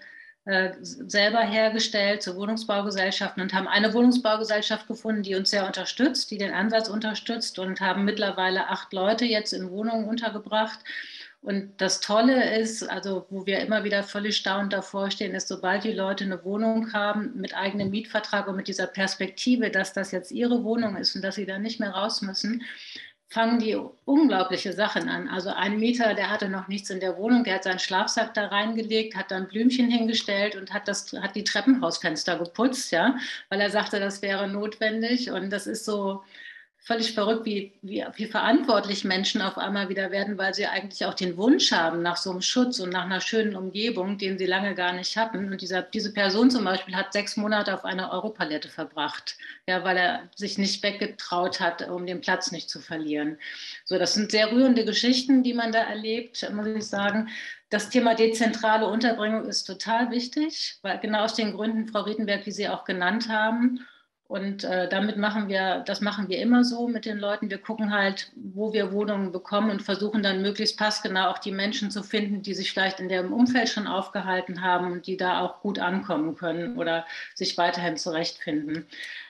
selber hergestellt, zu Wohnungsbaugesellschaften und haben eine Wohnungsbaugesellschaft gefunden, die uns sehr unterstützt, die den Ansatz unterstützt und haben mittlerweile 8 Leute jetzt in Wohnungen untergebracht. Und das Tolle ist, also wo wir immer wieder völlig staunend davor stehen, ist, sobald die Leute eine Wohnung haben mit eigenem Mietvertrag und mit dieser Perspektive, dass das jetzt ihre Wohnung ist und dass sie da nicht mehr raus müssen, fangen die unglaubliche Sachen an. Also ein Mieter, der hatte noch nichts in der Wohnung, der hat seinen Schlafsack da reingelegt, hat dann Blümchen hingestellt und hat die Treppenhausfenster geputzt, ja, weil er sagte, das wäre notwendig. Und das ist so völlig verrückt, wie verantwortlich Menschen auf einmal wieder werden, weil sie eigentlich auch den Wunsch haben nach so einem Schutz und nach einer schönen Umgebung, den sie lange gar nicht hatten. Und diese Person zum Beispiel hat 6 Monate auf einer Europalette verbracht, ja, weil er sich nicht weggetraut hat, um den Platz nicht zu verlieren. So, das sind sehr rührende Geschichten, die man da erlebt, muss ich sagen. Das Thema dezentrale Unterbringung ist total wichtig, weil genau aus den Gründen, Frau Riedenberg, wie Sie auch genannt haben. Und das machen wir immer so mit den Leuten. Wir gucken halt, wo wir Wohnungen bekommen und versuchen dann möglichst passgenau auch die Menschen zu finden, die sich vielleicht in dem Umfeld schon aufgehalten haben und die da auch gut ankommen können oder sich weiterhin zurechtfinden.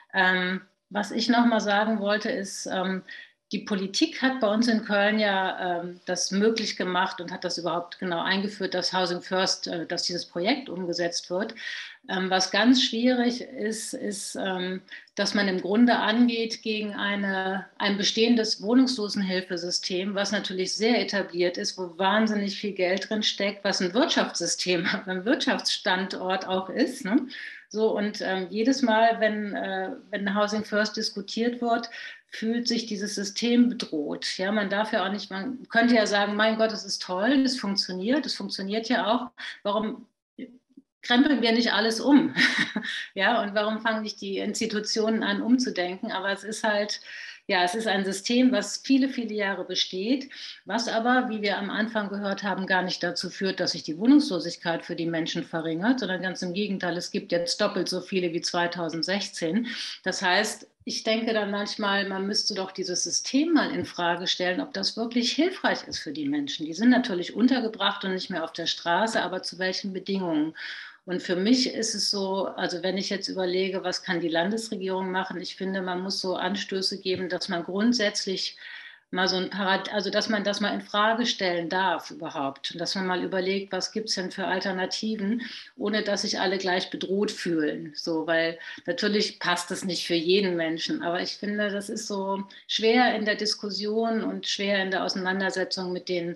Was ich noch mal sagen wollte, ist, die Politik hat bei uns in Köln ja das möglich gemacht und hat das überhaupt genau eingeführt, dass Housing First, dass dieses Projekt umgesetzt wird. Was ganz schwierig ist, dass man im Grunde angeht gegen ein bestehendes Wohnungslosenhilfesystem, was natürlich sehr etabliert ist, wo wahnsinnig viel Geld drin steckt, was ein Wirtschaftssystem, ein Wirtschaftsstandort auch ist. Ne? So, und jedes Mal, wenn Housing First diskutiert wird, fühlt sich dieses System bedroht. Ja, man darf ja auch nicht, man könnte ja sagen, mein Gott, es ist toll, es funktioniert ja auch. Warum krempeln wir nicht alles um? Ja, und warum fangen nicht die Institutionen an, umzudenken? Aber es ist halt, ja, es ist ein System, was viele, viele Jahre besteht, was aber, wie wir am Anfang gehört haben, gar nicht dazu führt, dass sich die Wohnungslosigkeit für die Menschen verringert, sondern ganz im Gegenteil, es gibt jetzt doppelt so viele wie 2016. Das heißt, ich denke dann manchmal, man müsste doch dieses System mal in Frage stellen, ob das wirklich hilfreich ist für die Menschen. Die sind natürlich untergebracht und nicht mehr auf der Straße, aber zu welchen Bedingungen? Und für mich ist es so, also wenn ich jetzt überlege, was kann die Landesregierung machen, ich finde, man muss so Anstöße geben, dass man grundsätzlich mal so also dass man das mal in Frage stellen darf überhaupt. Und dass man mal überlegt, was gibt es denn für Alternativen, ohne dass sich alle gleich bedroht fühlen. So, weil natürlich passt das nicht für jeden Menschen. Aber ich finde, das ist so schwer in der Diskussion und schwer in der Auseinandersetzung mit den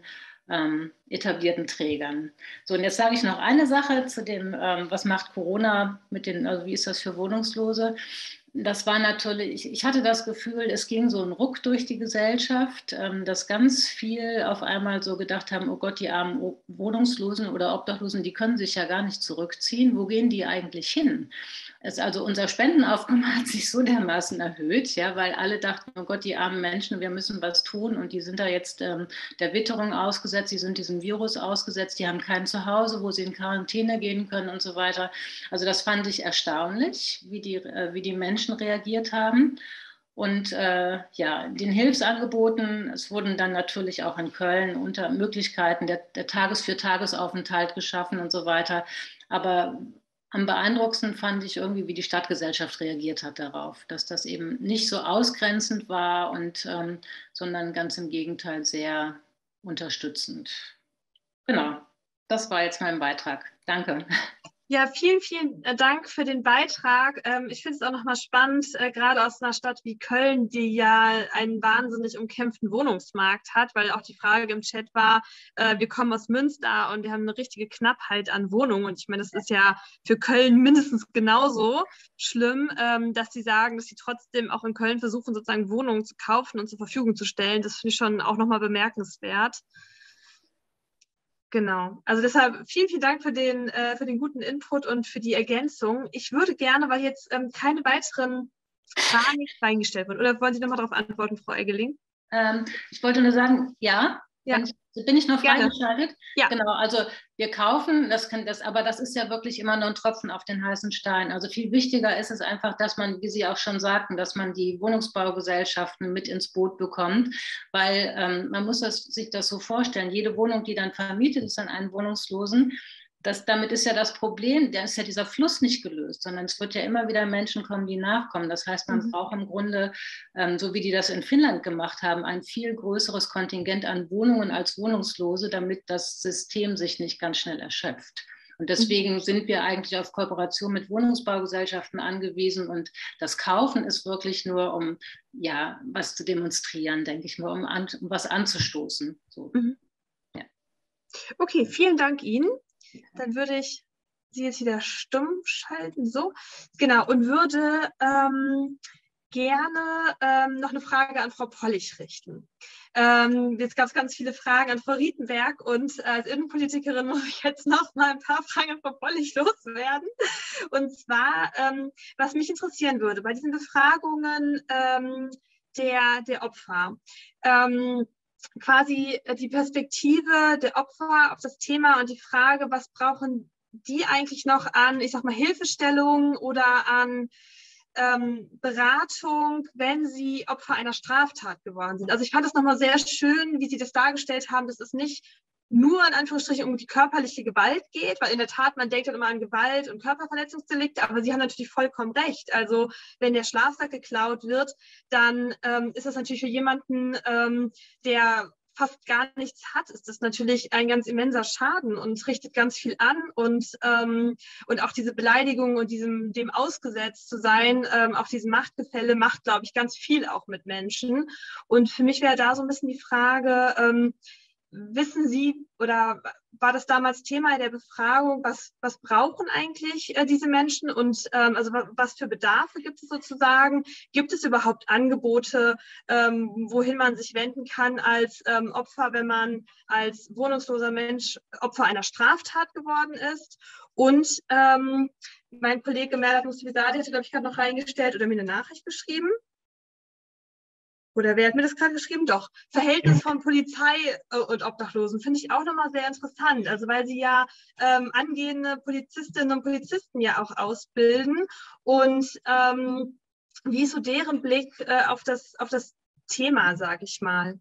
etablierten Trägern. So, und jetzt sage ich noch eine Sache zu dem, was macht Corona mit den, also wie ist das für Wohnungslose? Das war natürlich, ich hatte das Gefühl, es ging so ein Ruck durch die Gesellschaft, dass ganz viel auf einmal so gedacht haben, oh Gott, die armen Wohnungslosen oder Obdachlosen, die können sich ja gar nicht zurückziehen. Wo gehen die eigentlich hin? Also unser Spendenaufkommen hat sich so dermaßen erhöht, ja, weil alle dachten, oh Gott, die armen Menschen, wir müssen was tun und die sind da jetzt der Witterung ausgesetzt, die sind diesem Virus ausgesetzt, die haben kein Zuhause, wo sie in Quarantäne gehen können und so weiter. Also das fand ich erstaunlich, wie die Menschen reagiert haben. Und ja, den Hilfsangeboten, es wurden dann natürlich auch in Köln unter Möglichkeiten der Tages-für-Tagesaufenthalt geschaffen und so weiter. Aber am beeindruckendsten fand ich irgendwie, wie die Stadtgesellschaft reagiert hat darauf, dass das eben nicht so ausgrenzend war, sondern ganz im Gegenteil sehr unterstützend. Genau, das war jetzt mein Beitrag. Danke.
Ja, vielen, vielen Dank für den Beitrag. Ich finde es auch nochmal spannend, gerade aus einer Stadt wie Köln, die ja einen wahnsinnig umkämpften Wohnungsmarkt hat, weil auch die Frage im Chat war, wir kommen aus Münster und wir haben eine richtige Knappheit an Wohnungen. Und ich meine, das ist ja für Köln mindestens genauso schlimm, dass sie sagen, dass sie trotzdem auch in Köln versuchen, sozusagen Wohnungen zu kaufen und zur Verfügung zu stellen. Das finde ich schon auch nochmal bemerkenswert. Genau. Also deshalb vielen, vielen Dank für den guten Input und für die Ergänzung. Ich würde gerne, weil jetzt keine weiteren Fragen reingestellt wurden, oder wollen Sie nochmal darauf antworten, Frau Eggeling?
Ich wollte nur sagen, ja.
Ja.
Bin ich noch freigeschaltet?
Ja.
Genau, also wir kaufen, aber das ist ja wirklich immer nur ein Tropfen auf den heißen Stein. Also viel wichtiger ist es einfach, dass man, wie Sie auch schon sagten, dass man die Wohnungsbaugesellschaften mit ins Boot bekommt, weil man muss sich das so vorstellen, jede Wohnung, die dann vermietet ist an einen Wohnungslosen, damit ist ja das Problem, da ist ja dieser Fluss nicht gelöst, sondern es wird ja immer wieder Menschen kommen, die nachkommen. Das heißt, man braucht im Grunde, so wie die das in Finnland gemacht haben, ein viel größeres Kontingent an Wohnungen als Wohnungslose, damit das System sich nicht ganz schnell erschöpft. Und deswegen sind wir eigentlich auf Kooperation mit Wohnungsbaugesellschaften angewiesen. Und das Kaufen ist wirklich nur, um ja was zu demonstrieren, denke ich mal, um was anzustoßen. So.
Ja. Okay, vielen Dank Ihnen. Dann würde ich Sie jetzt wieder stumm schalten. So, genau, und würde gerne noch eine Frage an Frau Pollich richten. Jetzt gab es ganz viele Fragen an Frau Rietenberg und als Innenpolitikerin muss ich jetzt noch mal ein paar Fragen an Frau Pollich loswerden. Und zwar, was mich interessieren würde, bei diesen Befragungen der Opfer, quasi die Perspektive der Opfer auf das Thema und die Frage, was brauchen die eigentlich noch an, ich sag mal, Hilfestellung oder an Beratung, wenn sie Opfer einer Straftat geworden sind. Also ich fand das nochmal sehr schön, wie Sie das dargestellt haben, dass es nicht nur in Anführungsstrichen um die körperliche Gewalt geht, weil in der Tat, man denkt dann immer an Gewalt und Körperverletzungsdelikte, aber Sie haben natürlich vollkommen recht. Also wenn der Schlafsack geklaut wird, dann ist das natürlich für jemanden, der fast gar nichts hat, ist das natürlich ein ganz immenser Schaden und richtet ganz viel an und auch diese Beleidigung und dem ausgesetzt zu sein, auch diesem Machtgefälle macht, glaube ich, ganz viel auch mit Menschen. Und für mich wäre da so ein bisschen die Frage, wissen Sie oder war das damals Thema der Befragung, was brauchen eigentlich diese Menschen und also was für Bedarfe gibt es sozusagen? Gibt es überhaupt Angebote, wohin man sich wenden kann als Opfer, wenn man als wohnungsloser Mensch Opfer einer Straftat geworden ist? Und mein Kollege Merdat Mustivizadeh hatte, glaube ich, gerade noch reingestellt oder mir eine Nachricht geschrieben. Oder wer hat mir das gerade geschrieben? Doch. Verhältnis von Polizei und Obdachlosen finde ich auch nochmal sehr interessant. Also weil sie ja angehende Polizistinnen und Polizisten ja auch ausbilden. Und wie ist so deren Blick auf das Thema, sage ich mal?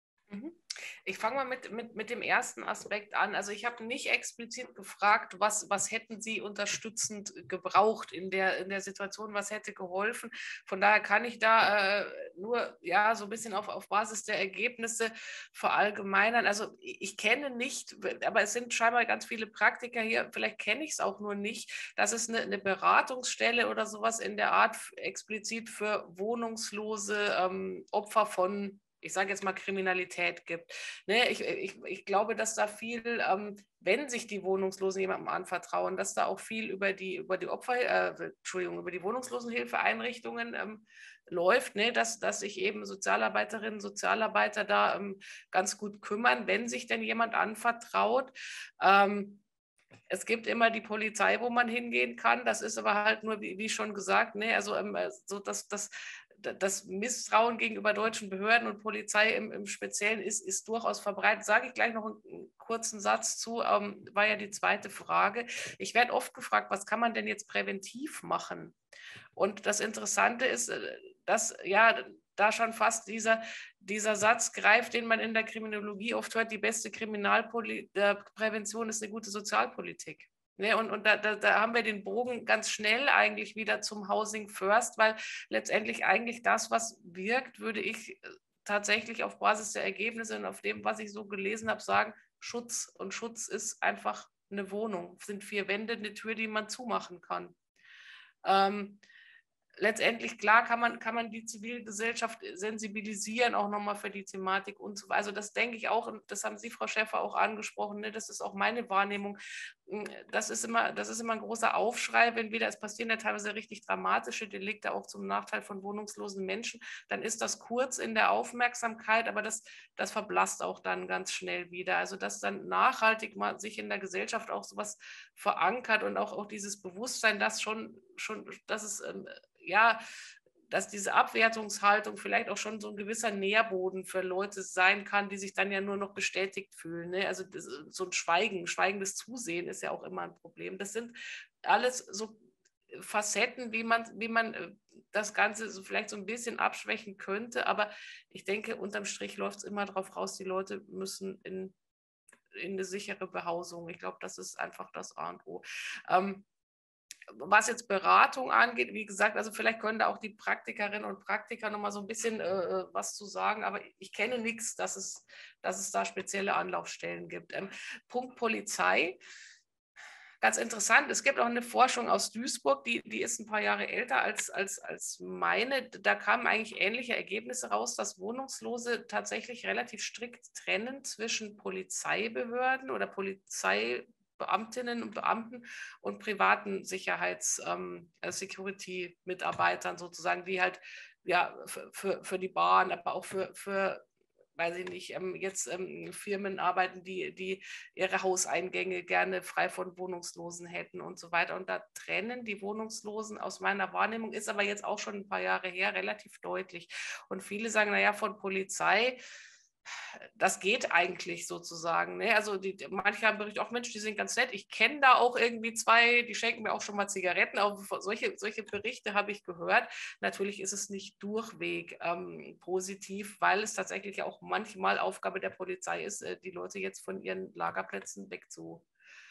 Ich fange mal mit dem ersten Aspekt an. Also ich habe nicht explizit gefragt, was hätten Sie unterstützend gebraucht in der Situation, was hätte geholfen. Von daher kann ich da nur ja so ein bisschen auf Basis der Ergebnisse verallgemeinern. Also ich kenne nicht, aber es sind scheinbar ganz viele Praktiker hier, vielleicht kenne ich es auch nur nicht, dass es eine Beratungsstelle oder sowas in der Art explizit für wohnungslose Opfer von ich sage jetzt mal, Kriminalität gibt. Ne, ich glaube, dass da viel, wenn sich die Wohnungslosen jemandem anvertrauen, dass da auch viel über die über die Wohnungslosenhilfeeinrichtungen läuft, ne, dass sich eben Sozialarbeiterinnen, Sozialarbeiter da ganz gut kümmern, wenn sich denn jemand anvertraut. Es gibt immer die Polizei, wo man hingehen kann. Das ist aber halt nur, wie schon gesagt, ne, also so das Misstrauen gegenüber deutschen Behörden und Polizei im Speziellen ist durchaus verbreitet. Sage ich gleich noch einen kurzen Satz zu, war ja die zweite Frage. Ich werde oft gefragt, was kann man denn jetzt präventiv machen? Und das Interessante ist, dass ja da schon fast dieser Satz greift, den man in der Kriminologie oft hört, die beste Kriminalprävention ist eine gute Sozialpolitik. Ne, und da haben wir den Bogen ganz schnell eigentlich wieder zum Housing First, weil letztendlich eigentlich das, was wirkt, würde ich tatsächlich auf Basis der Ergebnisse und auf dem, was ich so gelesen habe, sagen, Schutz. Und Schutz ist einfach eine Wohnung, sind 4 Wände, eine Tür, die man zumachen kann. Letztendlich, klar, kann man die Zivilgesellschaft sensibilisieren, auch nochmal für die Thematik und so weiter. Also das denke ich auch, und das haben Sie, Frau Schäfer, auch angesprochen, ne? Das ist auch meine Wahrnehmung. Das ist immer ein großer Aufschrei, wenn wieder, es passieren ja teilweise richtig dramatische Delikte, auch zum Nachteil von wohnungslosen Menschen, dann ist das kurz in der Aufmerksamkeit, aber das verblasst auch dann ganz schnell wieder. Also dass dann nachhaltig mal sich in der Gesellschaft auch sowas verankert und auch dieses Bewusstsein, dass dass es ja, dass diese Abwertungshaltung vielleicht auch schon so ein gewisser Nährboden für Leute sein kann, die sich dann ja nur noch bestätigt fühlen. Ne? Also so ein schweigendes Zusehen ist ja auch immer ein Problem. Das sind alles so Facetten, wie man das Ganze so vielleicht so ein bisschen abschwächen könnte. Aber ich denke, unterm Strich läuft es immer darauf raus, die Leute müssen in eine sichere Behausung. Ich glaube, das ist einfach das A und O. Was jetzt Beratung angeht, wie gesagt, also vielleicht können da auch die Praktikerinnen und Praktiker nochmal so ein bisschen was zu sagen, aber ich kenne nichts, dass es da spezielle Anlaufstellen gibt. Punkt Polizei. Ganz interessant, es gibt auch eine Forschung aus Duisburg, die ist ein paar Jahre älter als meine. Da kamen eigentlich ähnliche Ergebnisse raus, dass Wohnungslose tatsächlich relativ strikt trennen zwischen Polizeibehörden oder Polizeibeamtinnen und Beamten und privaten Security-Mitarbeitern sozusagen, die halt ja für die Bahn, aber auch für weiß ich nicht, jetzt Firmen arbeiten, die ihre Hauseingänge gerne frei von Wohnungslosen hätten und so weiter. Und da trennen die Wohnungslosen aus meiner Wahrnehmung, ist aber jetzt auch schon ein paar Jahre her, relativ deutlich. Und viele sagen, naja, von Polizei, das geht eigentlich sozusagen. Ne? Also manche haben berichtet, auch Mensch, die sind ganz nett. Ich kenne da auch irgendwie 2, die schenken mir auch schon mal Zigaretten. Auch solche Berichte habe ich gehört. Natürlich ist es nicht durchweg positiv, weil es tatsächlich ja auch manchmal Aufgabe der Polizei ist, die Leute jetzt von ihren Lagerplätzen weg zu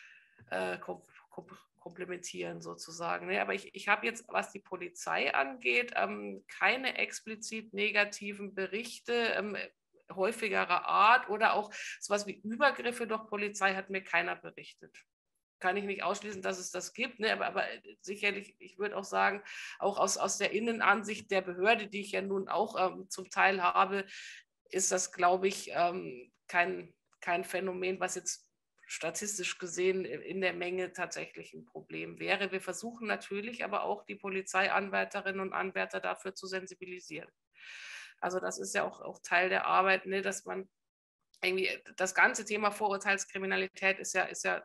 komplementieren sozusagen. Ne? Aber ich habe jetzt, was die Polizei angeht, keine explizit negativen Berichte häufigerer Art oder auch sowas wie Übergriffe durch Polizei hat mir keiner berichtet. Kann ich nicht ausschließen, dass es das gibt, ne? aber sicherlich, ich würde auch sagen, auch aus der Innenansicht der Behörde, die ich ja nun auch zum Teil habe, ist das, glaube ich, kein Phänomen, was jetzt statistisch gesehen in der Menge tatsächlich ein Problem wäre. Wir versuchen natürlich aber auch, die Polizeianwärterinnen und Anwärter dafür zu sensibilisieren. Also das ist ja auch Teil der Arbeit, ne, dass man irgendwie das ganze Thema Vorurteilskriminalität ist ja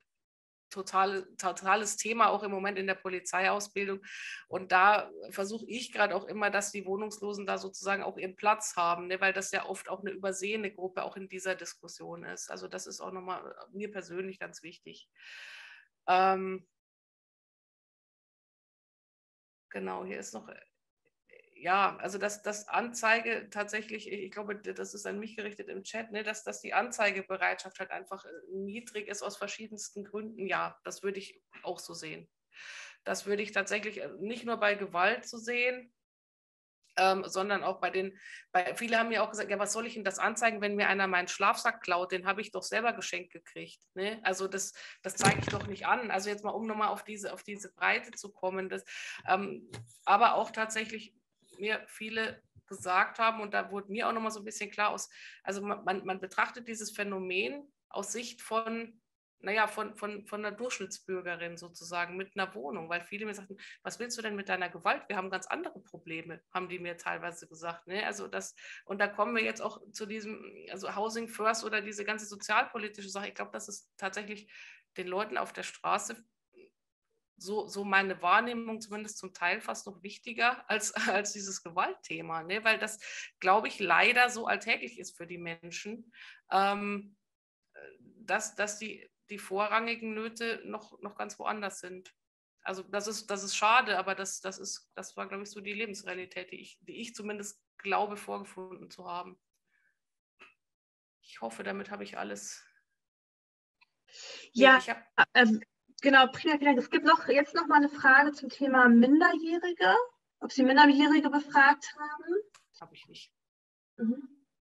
totales Thema auch im Moment in der Polizeiausbildung. Und da versuche ich gerade auch immer, dass die Wohnungslosen da sozusagen auch ihren Platz haben, ne, weil das ja oft auch eine übersehene Gruppe auch in dieser Diskussion ist. Also das ist auch nochmal mir persönlich ganz wichtig. Genau, hier ist noch ja, also das Anzeige tatsächlich, ich glaube, das ist an mich gerichtet im Chat, ne, dass die Anzeigebereitschaft halt einfach niedrig ist aus verschiedensten Gründen. Ja, das würde ich auch so sehen. Das würde ich tatsächlich nicht nur bei Gewalt so sehen, sondern auch viele haben mir auch gesagt, ja, was soll ich denn das anzeigen, wenn mir einer meinen Schlafsack klaut, den habe ich doch selber geschenkt gekriegt. Ne? Also das zeige ich doch nicht an. Also jetzt mal, um nochmal auf diese Breite zu kommen. Aber auch tatsächlich mir viele gesagt haben, und da wurde mir auch nochmal so ein bisschen klar also man betrachtet dieses Phänomen aus Sicht von, naja, von einer Durchschnittsbürgerin sozusagen mit einer Wohnung, weil viele mir sagten, was willst du denn mit deiner Gewalt? Wir haben ganz andere Probleme, haben die mir teilweise gesagt. Ne? Also und da kommen wir jetzt auch zu diesem, also Housing First oder diese ganze sozialpolitische Sache. Ich glaube, das ist tatsächlich den Leuten auf der Straße, so meine Wahrnehmung zumindest zum Teil, fast noch wichtiger als dieses Gewaltthema, ne? Weil das, glaube ich, leider so alltäglich ist für die Menschen, dass die vorrangigen Nöte noch ganz woanders sind. Also das ist schade, aber das war, glaube ich, so die Lebensrealität, die ich zumindest glaube, vorgefunden zu haben. Ich hoffe, damit habe ich alles.
Ja, genau, Prima, vielen Dank. Es gibt jetzt noch mal eine Frage zum Thema Minderjährige, ob Sie Minderjährige befragt haben.
Habe ich nicht.
Mhm.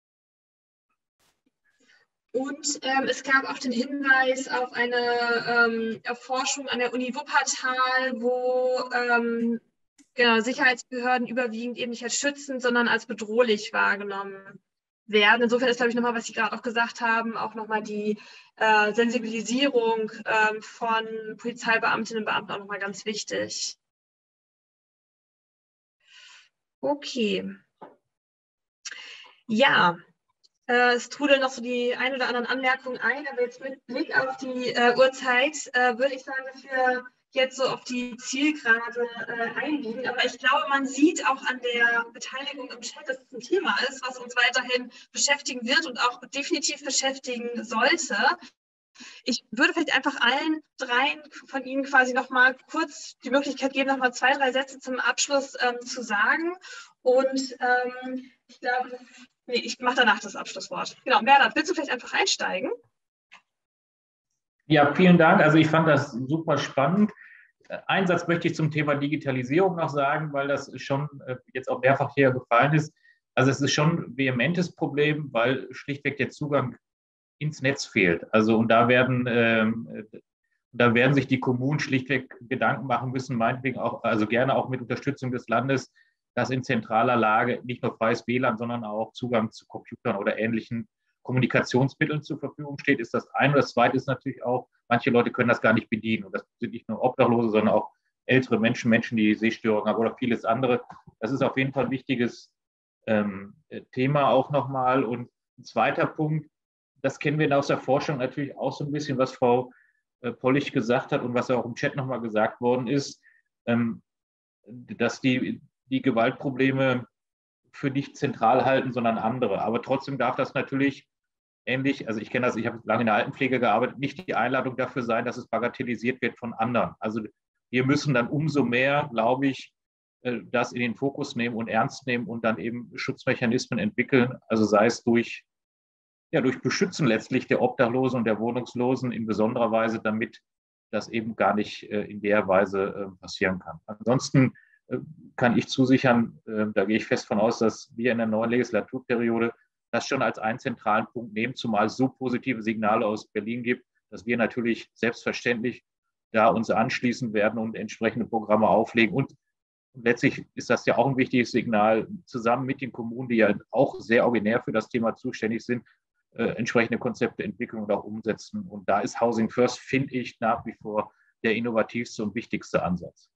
Und es gab auch den Hinweis auf eine Erforschung an der Uni Wuppertal, wo genau, Sicherheitsbehörden überwiegend eben nicht als schützend, sondern als bedrohlich wahrgenommen werden. Insofern ist, glaube ich, nochmal, was Sie gerade auch gesagt haben, auch nochmal die Sensibilisierung von Polizeibeamtinnen und Beamten auch nochmal ganz wichtig. Okay. Ja. Es trudeln noch so die ein oder anderen Anmerkungen ein, aber jetzt mit Blick auf die Uhrzeit würde ich sagen, dass wir jetzt so auf die Zielgerade einbiegen. Aber ich glaube, man sieht auch an der Beteiligung im Chat, dass es ein Thema ist, was uns weiterhin beschäftigen wird und auch definitiv beschäftigen sollte. Ich würde vielleicht einfach allen dreien von Ihnen quasi noch mal kurz die Möglichkeit geben, noch mal 2, 3 Sätze zum Abschluss zu sagen. Und ich glaube, nee, ich mache danach das Abschlusswort. Genau, Bernhard, willst du vielleicht einfach einsteigen?
Ja, vielen Dank. Also ich fand das super spannend. Einen Satz möchte ich zum Thema Digitalisierung noch sagen, weil das schon jetzt auch mehrfach hier gefallen ist. Also es ist schon ein vehementes Problem, weil schlichtweg der Zugang ins Netz fehlt. Also und da werden sich die Kommunen schlichtweg Gedanken machen müssen, meinetwegen auch, also gerne auch mit Unterstützung des Landes, dass in zentraler Lage nicht nur freies WLAN, sondern auch Zugang zu Computern oder ähnlichen Kommunikationsmitteln zur Verfügung steht, ist das eine. Das zweite ist natürlich auch, manche Leute können das gar nicht bedienen. Und das sind nicht nur Obdachlose, sondern auch ältere Menschen, die Sehstörungen haben oder vieles andere. Das ist auf jeden Fall ein wichtiges Thema auch nochmal. Und ein zweiter Punkt, das kennen wir aus der Forschung natürlich auch so ein bisschen, was Frau Pollich gesagt hat und was auch im Chat nochmal gesagt worden ist, dass die Gewaltprobleme für nicht zentral halten, sondern andere. Aber trotzdem darf das natürlich ähnlich, also ich kenne das, ich habe lange in der Altenpflege gearbeitet, nicht die Einladung dafür sein, dass es bagatellisiert wird von anderen. Also wir müssen dann umso mehr, glaube ich, das in den Fokus nehmen und ernst nehmen und dann eben Schutzmechanismen entwickeln, also sei es durch Beschützen letztlich der Obdachlosen und der Wohnungslosen in besonderer Weise, damit das eben gar nicht in der Weise passieren kann. Ansonsten kann ich zusichern, da gehe ich fest von aus, dass wir in der neuen Legislaturperiode das schon als einen zentralen Punkt nehmen, zumal es so positive Signale aus Berlin gibt, dass wir natürlich selbstverständlich da uns anschließen werden und entsprechende Programme auflegen. Und letztlich ist das ja auch ein wichtiges Signal, zusammen mit den Kommunen, die ja auch sehr originär für das Thema zuständig sind, entsprechende Konzepte entwickeln und auch umsetzen. Und da ist Housing First, finde ich, nach wie vor der innovativste und wichtigste Ansatz.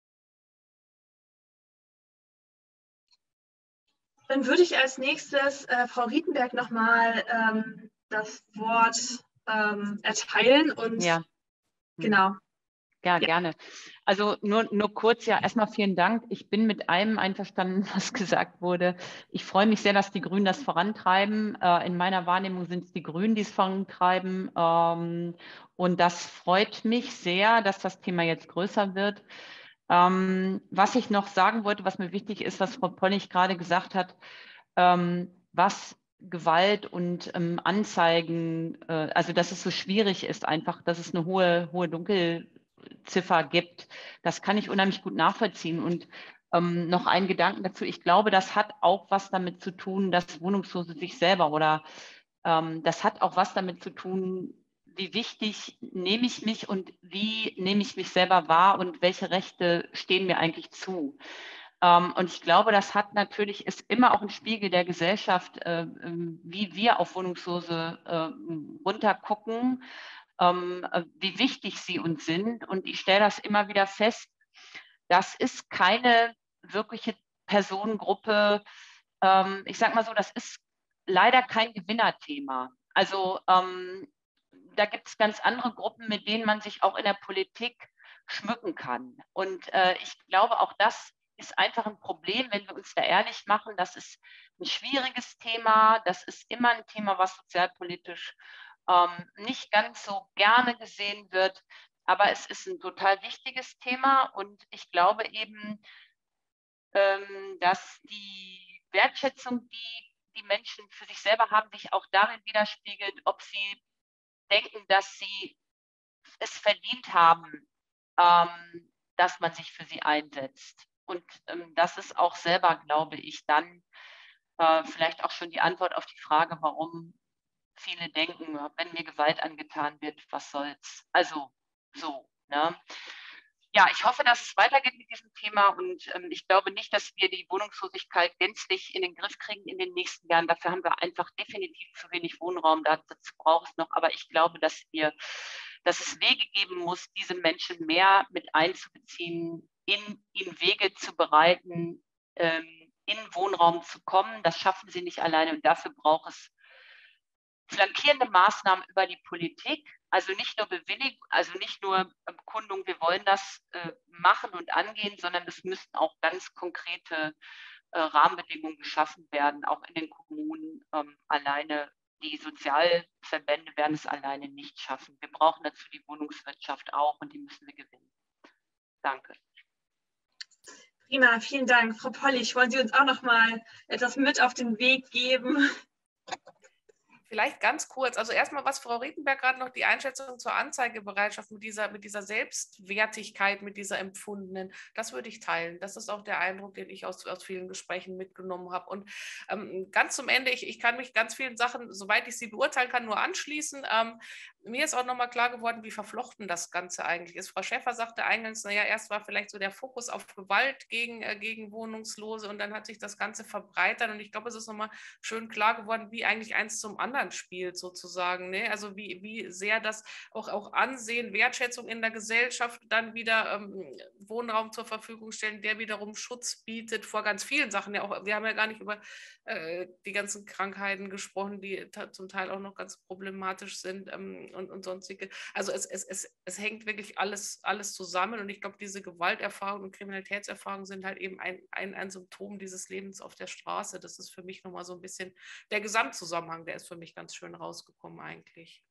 Dann würde ich als nächstes Frau Rietenberg nochmal das Wort erteilen. Und
ja.
Genau.
Ja, gerne. Also nur kurz, ja, erstmal vielen Dank. Ich bin mit allem einverstanden, was gesagt wurde. Ich freue mich sehr, dass die Grünen das vorantreiben. In meiner Wahrnehmung sind es die Grünen, die es vorantreiben. Und das freut mich sehr, dass das Thema jetzt größer wird. Was ich noch sagen wollte, was mir wichtig ist, was Frau Pollich gerade gesagt hat, was Gewalt und Anzeigen, also dass es so schwierig ist einfach, dass es eine hohe Dunkelziffer gibt, das kann ich unheimlich gut nachvollziehen. Und noch einen Gedanken dazu, ich glaube, das hat auch was damit zu tun, dass Wohnungslose sich selber oder das hat auch was damit zu tun, wie wichtig nehme ich mich und wie nehme ich mich selber wahr und welche Rechte stehen mir eigentlich zu. Und ich glaube, das hat natürlich, ist immer auch ein Spiegel der Gesellschaft, wie wir auf Wohnungslose runtergucken, wie wichtig sie uns sind. Und ich stelle das immer wieder fest, das ist keine wirkliche Personengruppe. Ich sage mal so, das ist leider kein Gewinnerthema. Also da gibt es ganz andere Gruppen, mit denen man sich auch in der Politik schmücken kann. Und ich glaube, auch das ist einfach ein Problem, wenn wir uns da ehrlich machen. Das ist ein schwieriges Thema. Das ist immer ein Thema, was sozialpolitisch nicht ganz so gerne gesehen wird. Aber es ist ein total wichtiges Thema. Und ich glaube eben, dass die Wertschätzung, die die Menschen für sich selber haben, sich auch darin widerspiegelt, ob sie denken, dass sie es verdient haben, dass man sich für sie einsetzt. Und das ist auch selber, glaube ich, dann vielleicht auch schon die Antwort auf die Frage, warum viele denken, wenn mir Gewalt angetan wird, was soll's? Also so, ne? Ja, ich hoffe, dass es weitergeht mit diesem Thema und ich glaube nicht, dass wir die Wohnungslosigkeit gänzlich in den Griff kriegen in den nächsten Jahren. Dafür haben wir einfach definitiv zu wenig Wohnraum, dazu braucht es noch. Aber ich glaube, dass es Wege geben muss, diese Menschen mehr mit einzubeziehen, ihnen Wege zu bereiten, in Wohnraum zu kommen. Das schaffen sie nicht alleine und dafür braucht es flankierende Maßnahmen über die Politik, also nicht nur Bewilligung, also nicht nur Bekundung, wir wollen das machen und angehen, sondern es müssen auch ganz konkrete Rahmenbedingungen geschaffen werden, auch in den Kommunen. Alleine die Sozialverbände werden es alleine nicht schaffen. Wir brauchen dazu die Wohnungswirtschaft auch und die müssen wir gewinnen. Danke.
Prima, vielen Dank. Frau Pollich, wollen Sie uns auch noch mal etwas mit auf den Weg geben?
Vielleicht ganz kurz, also erstmal, was Frau Rietenberg gerade noch die Einschätzung zur Anzeigebereitschaft mit dieser Selbstwertigkeit, mit dieser empfundenen, das würde ich teilen. Das ist auch der Eindruck, den ich aus vielen Gesprächen mitgenommen habe. Und ganz zum Ende, ich kann mich ganz vielen Sachen, soweit ich sie beurteilen kann, nur anschließen. Mir ist auch nochmal klar geworden, wie verflochten das Ganze eigentlich ist. Frau Schäfer sagte eingangs, naja, erst war vielleicht so der Fokus auf Gewalt gegen Wohnungslose und dann hat sich das Ganze verbreitert. Und ich glaube, es ist nochmal schön klar geworden, wie eigentlich eins zum anderen spielt sozusagen. Ne? Also wie sehr das auch Ansehen, Wertschätzung in der Gesellschaft dann wieder Wohnraum zur Verfügung stellen, der wiederum Schutz bietet vor ganz vielen Sachen. Ja auch, wir haben ja gar nicht über die ganzen Krankheiten gesprochen, die zum Teil auch noch ganz problematisch sind und sonstige. Also es hängt wirklich alles zusammen und ich glaube, diese Gewalterfahrung und Kriminalitätserfahrung sind halt eben ein Symptom dieses Lebens auf der Straße. Das ist für mich nochmal so ein bisschen der Gesamtzusammenhang, der ist für mich ganz schön rausgekommen eigentlich.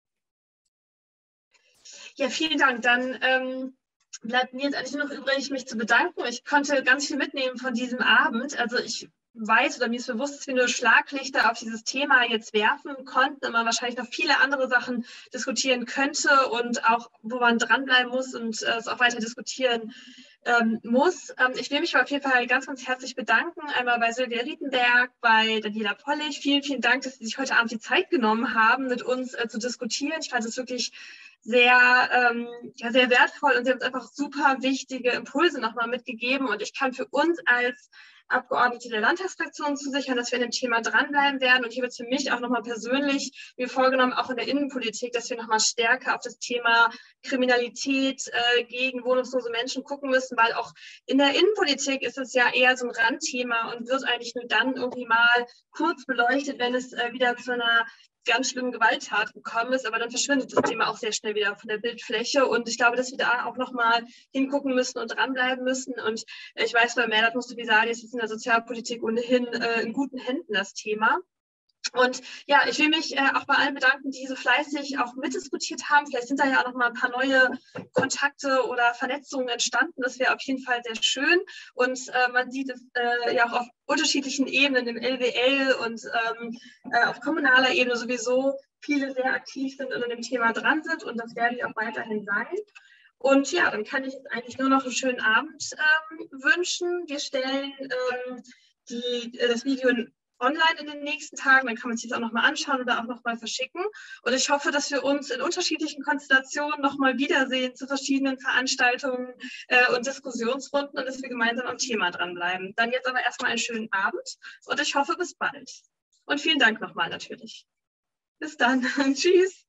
Ja, vielen Dank. Dann bleibt mir jetzt eigentlich nur noch übrig, mich zu bedanken. Ich konnte ganz viel mitnehmen von diesem Abend. Also ich weiß oder mir ist bewusst, dass wir nur Schlaglichter auf dieses Thema jetzt werfen konnten und man wahrscheinlich noch viele andere Sachen diskutieren könnte und auch, wo man dranbleiben muss und es auch weiter diskutieren muss. Ich will mich auf jeden Fall ganz, ganz herzlich bedanken. Einmal bei Sylvia Rietenberg, bei Daniela Pollich. Vielen, vielen Dank, dass Sie sich heute Abend die Zeit genommen haben, mit uns zu diskutieren. Ich fand es wirklich sehr, sehr wertvoll und Sie haben uns einfach super wichtige Impulse nochmal mitgegeben. Und ich kann für uns als Abgeordnete der Landtagsfraktion zusichern, dass wir an dem Thema dranbleiben werden. Und hier wird es für mich auch nochmal persönlich mir vorgenommen, auch in der Innenpolitik, dass wir nochmal stärker auf das Thema Kriminalität gegen wohnungslose Menschen gucken müssen, weil auch in der Innenpolitik ist es ja eher so ein Randthema und wird eigentlich nur dann irgendwie mal kurz beleuchtet, wenn es wieder zu einer ganz schlimmen Gewalttat gekommen ist, aber dann verschwindet das Thema auch sehr schnell wieder von der Bildfläche und ich glaube, dass wir da auch nochmal hingucken müssen und dranbleiben müssen und ich weiß, bei Merdat Mustavisadi ist es in der Sozialpolitik ohnehin in guten Händen, das Thema. Und ja, ich will mich auch bei allen bedanken, die so fleißig auch mitdiskutiert haben. Vielleicht sind da ja auch noch mal ein paar neue Kontakte oder Vernetzungen entstanden. Das wäre auf jeden Fall sehr schön. Und man sieht es ja auch auf unterschiedlichen Ebenen, im LWL und auf kommunaler Ebene sowieso viele sehr aktiv sind und an dem Thema dran sind. Und das werde ich auch weiterhin sein. Und ja, dann kann ich jetzt eigentlich nur noch einen schönen Abend wünschen. Wir stellen das Video online in den nächsten Tagen, dann kann man sich das auch nochmal anschauen oder auch nochmal verschicken. Und ich hoffe, dass wir uns in unterschiedlichen Konstellationen nochmal wiedersehen zu verschiedenen Veranstaltungen und Diskussionsrunden und dass wir gemeinsam am Thema dranbleiben. Dann jetzt aber erstmal einen schönen Abend und ich hoffe, bis bald. Und vielen Dank nochmal natürlich. Bis dann. Tschüss.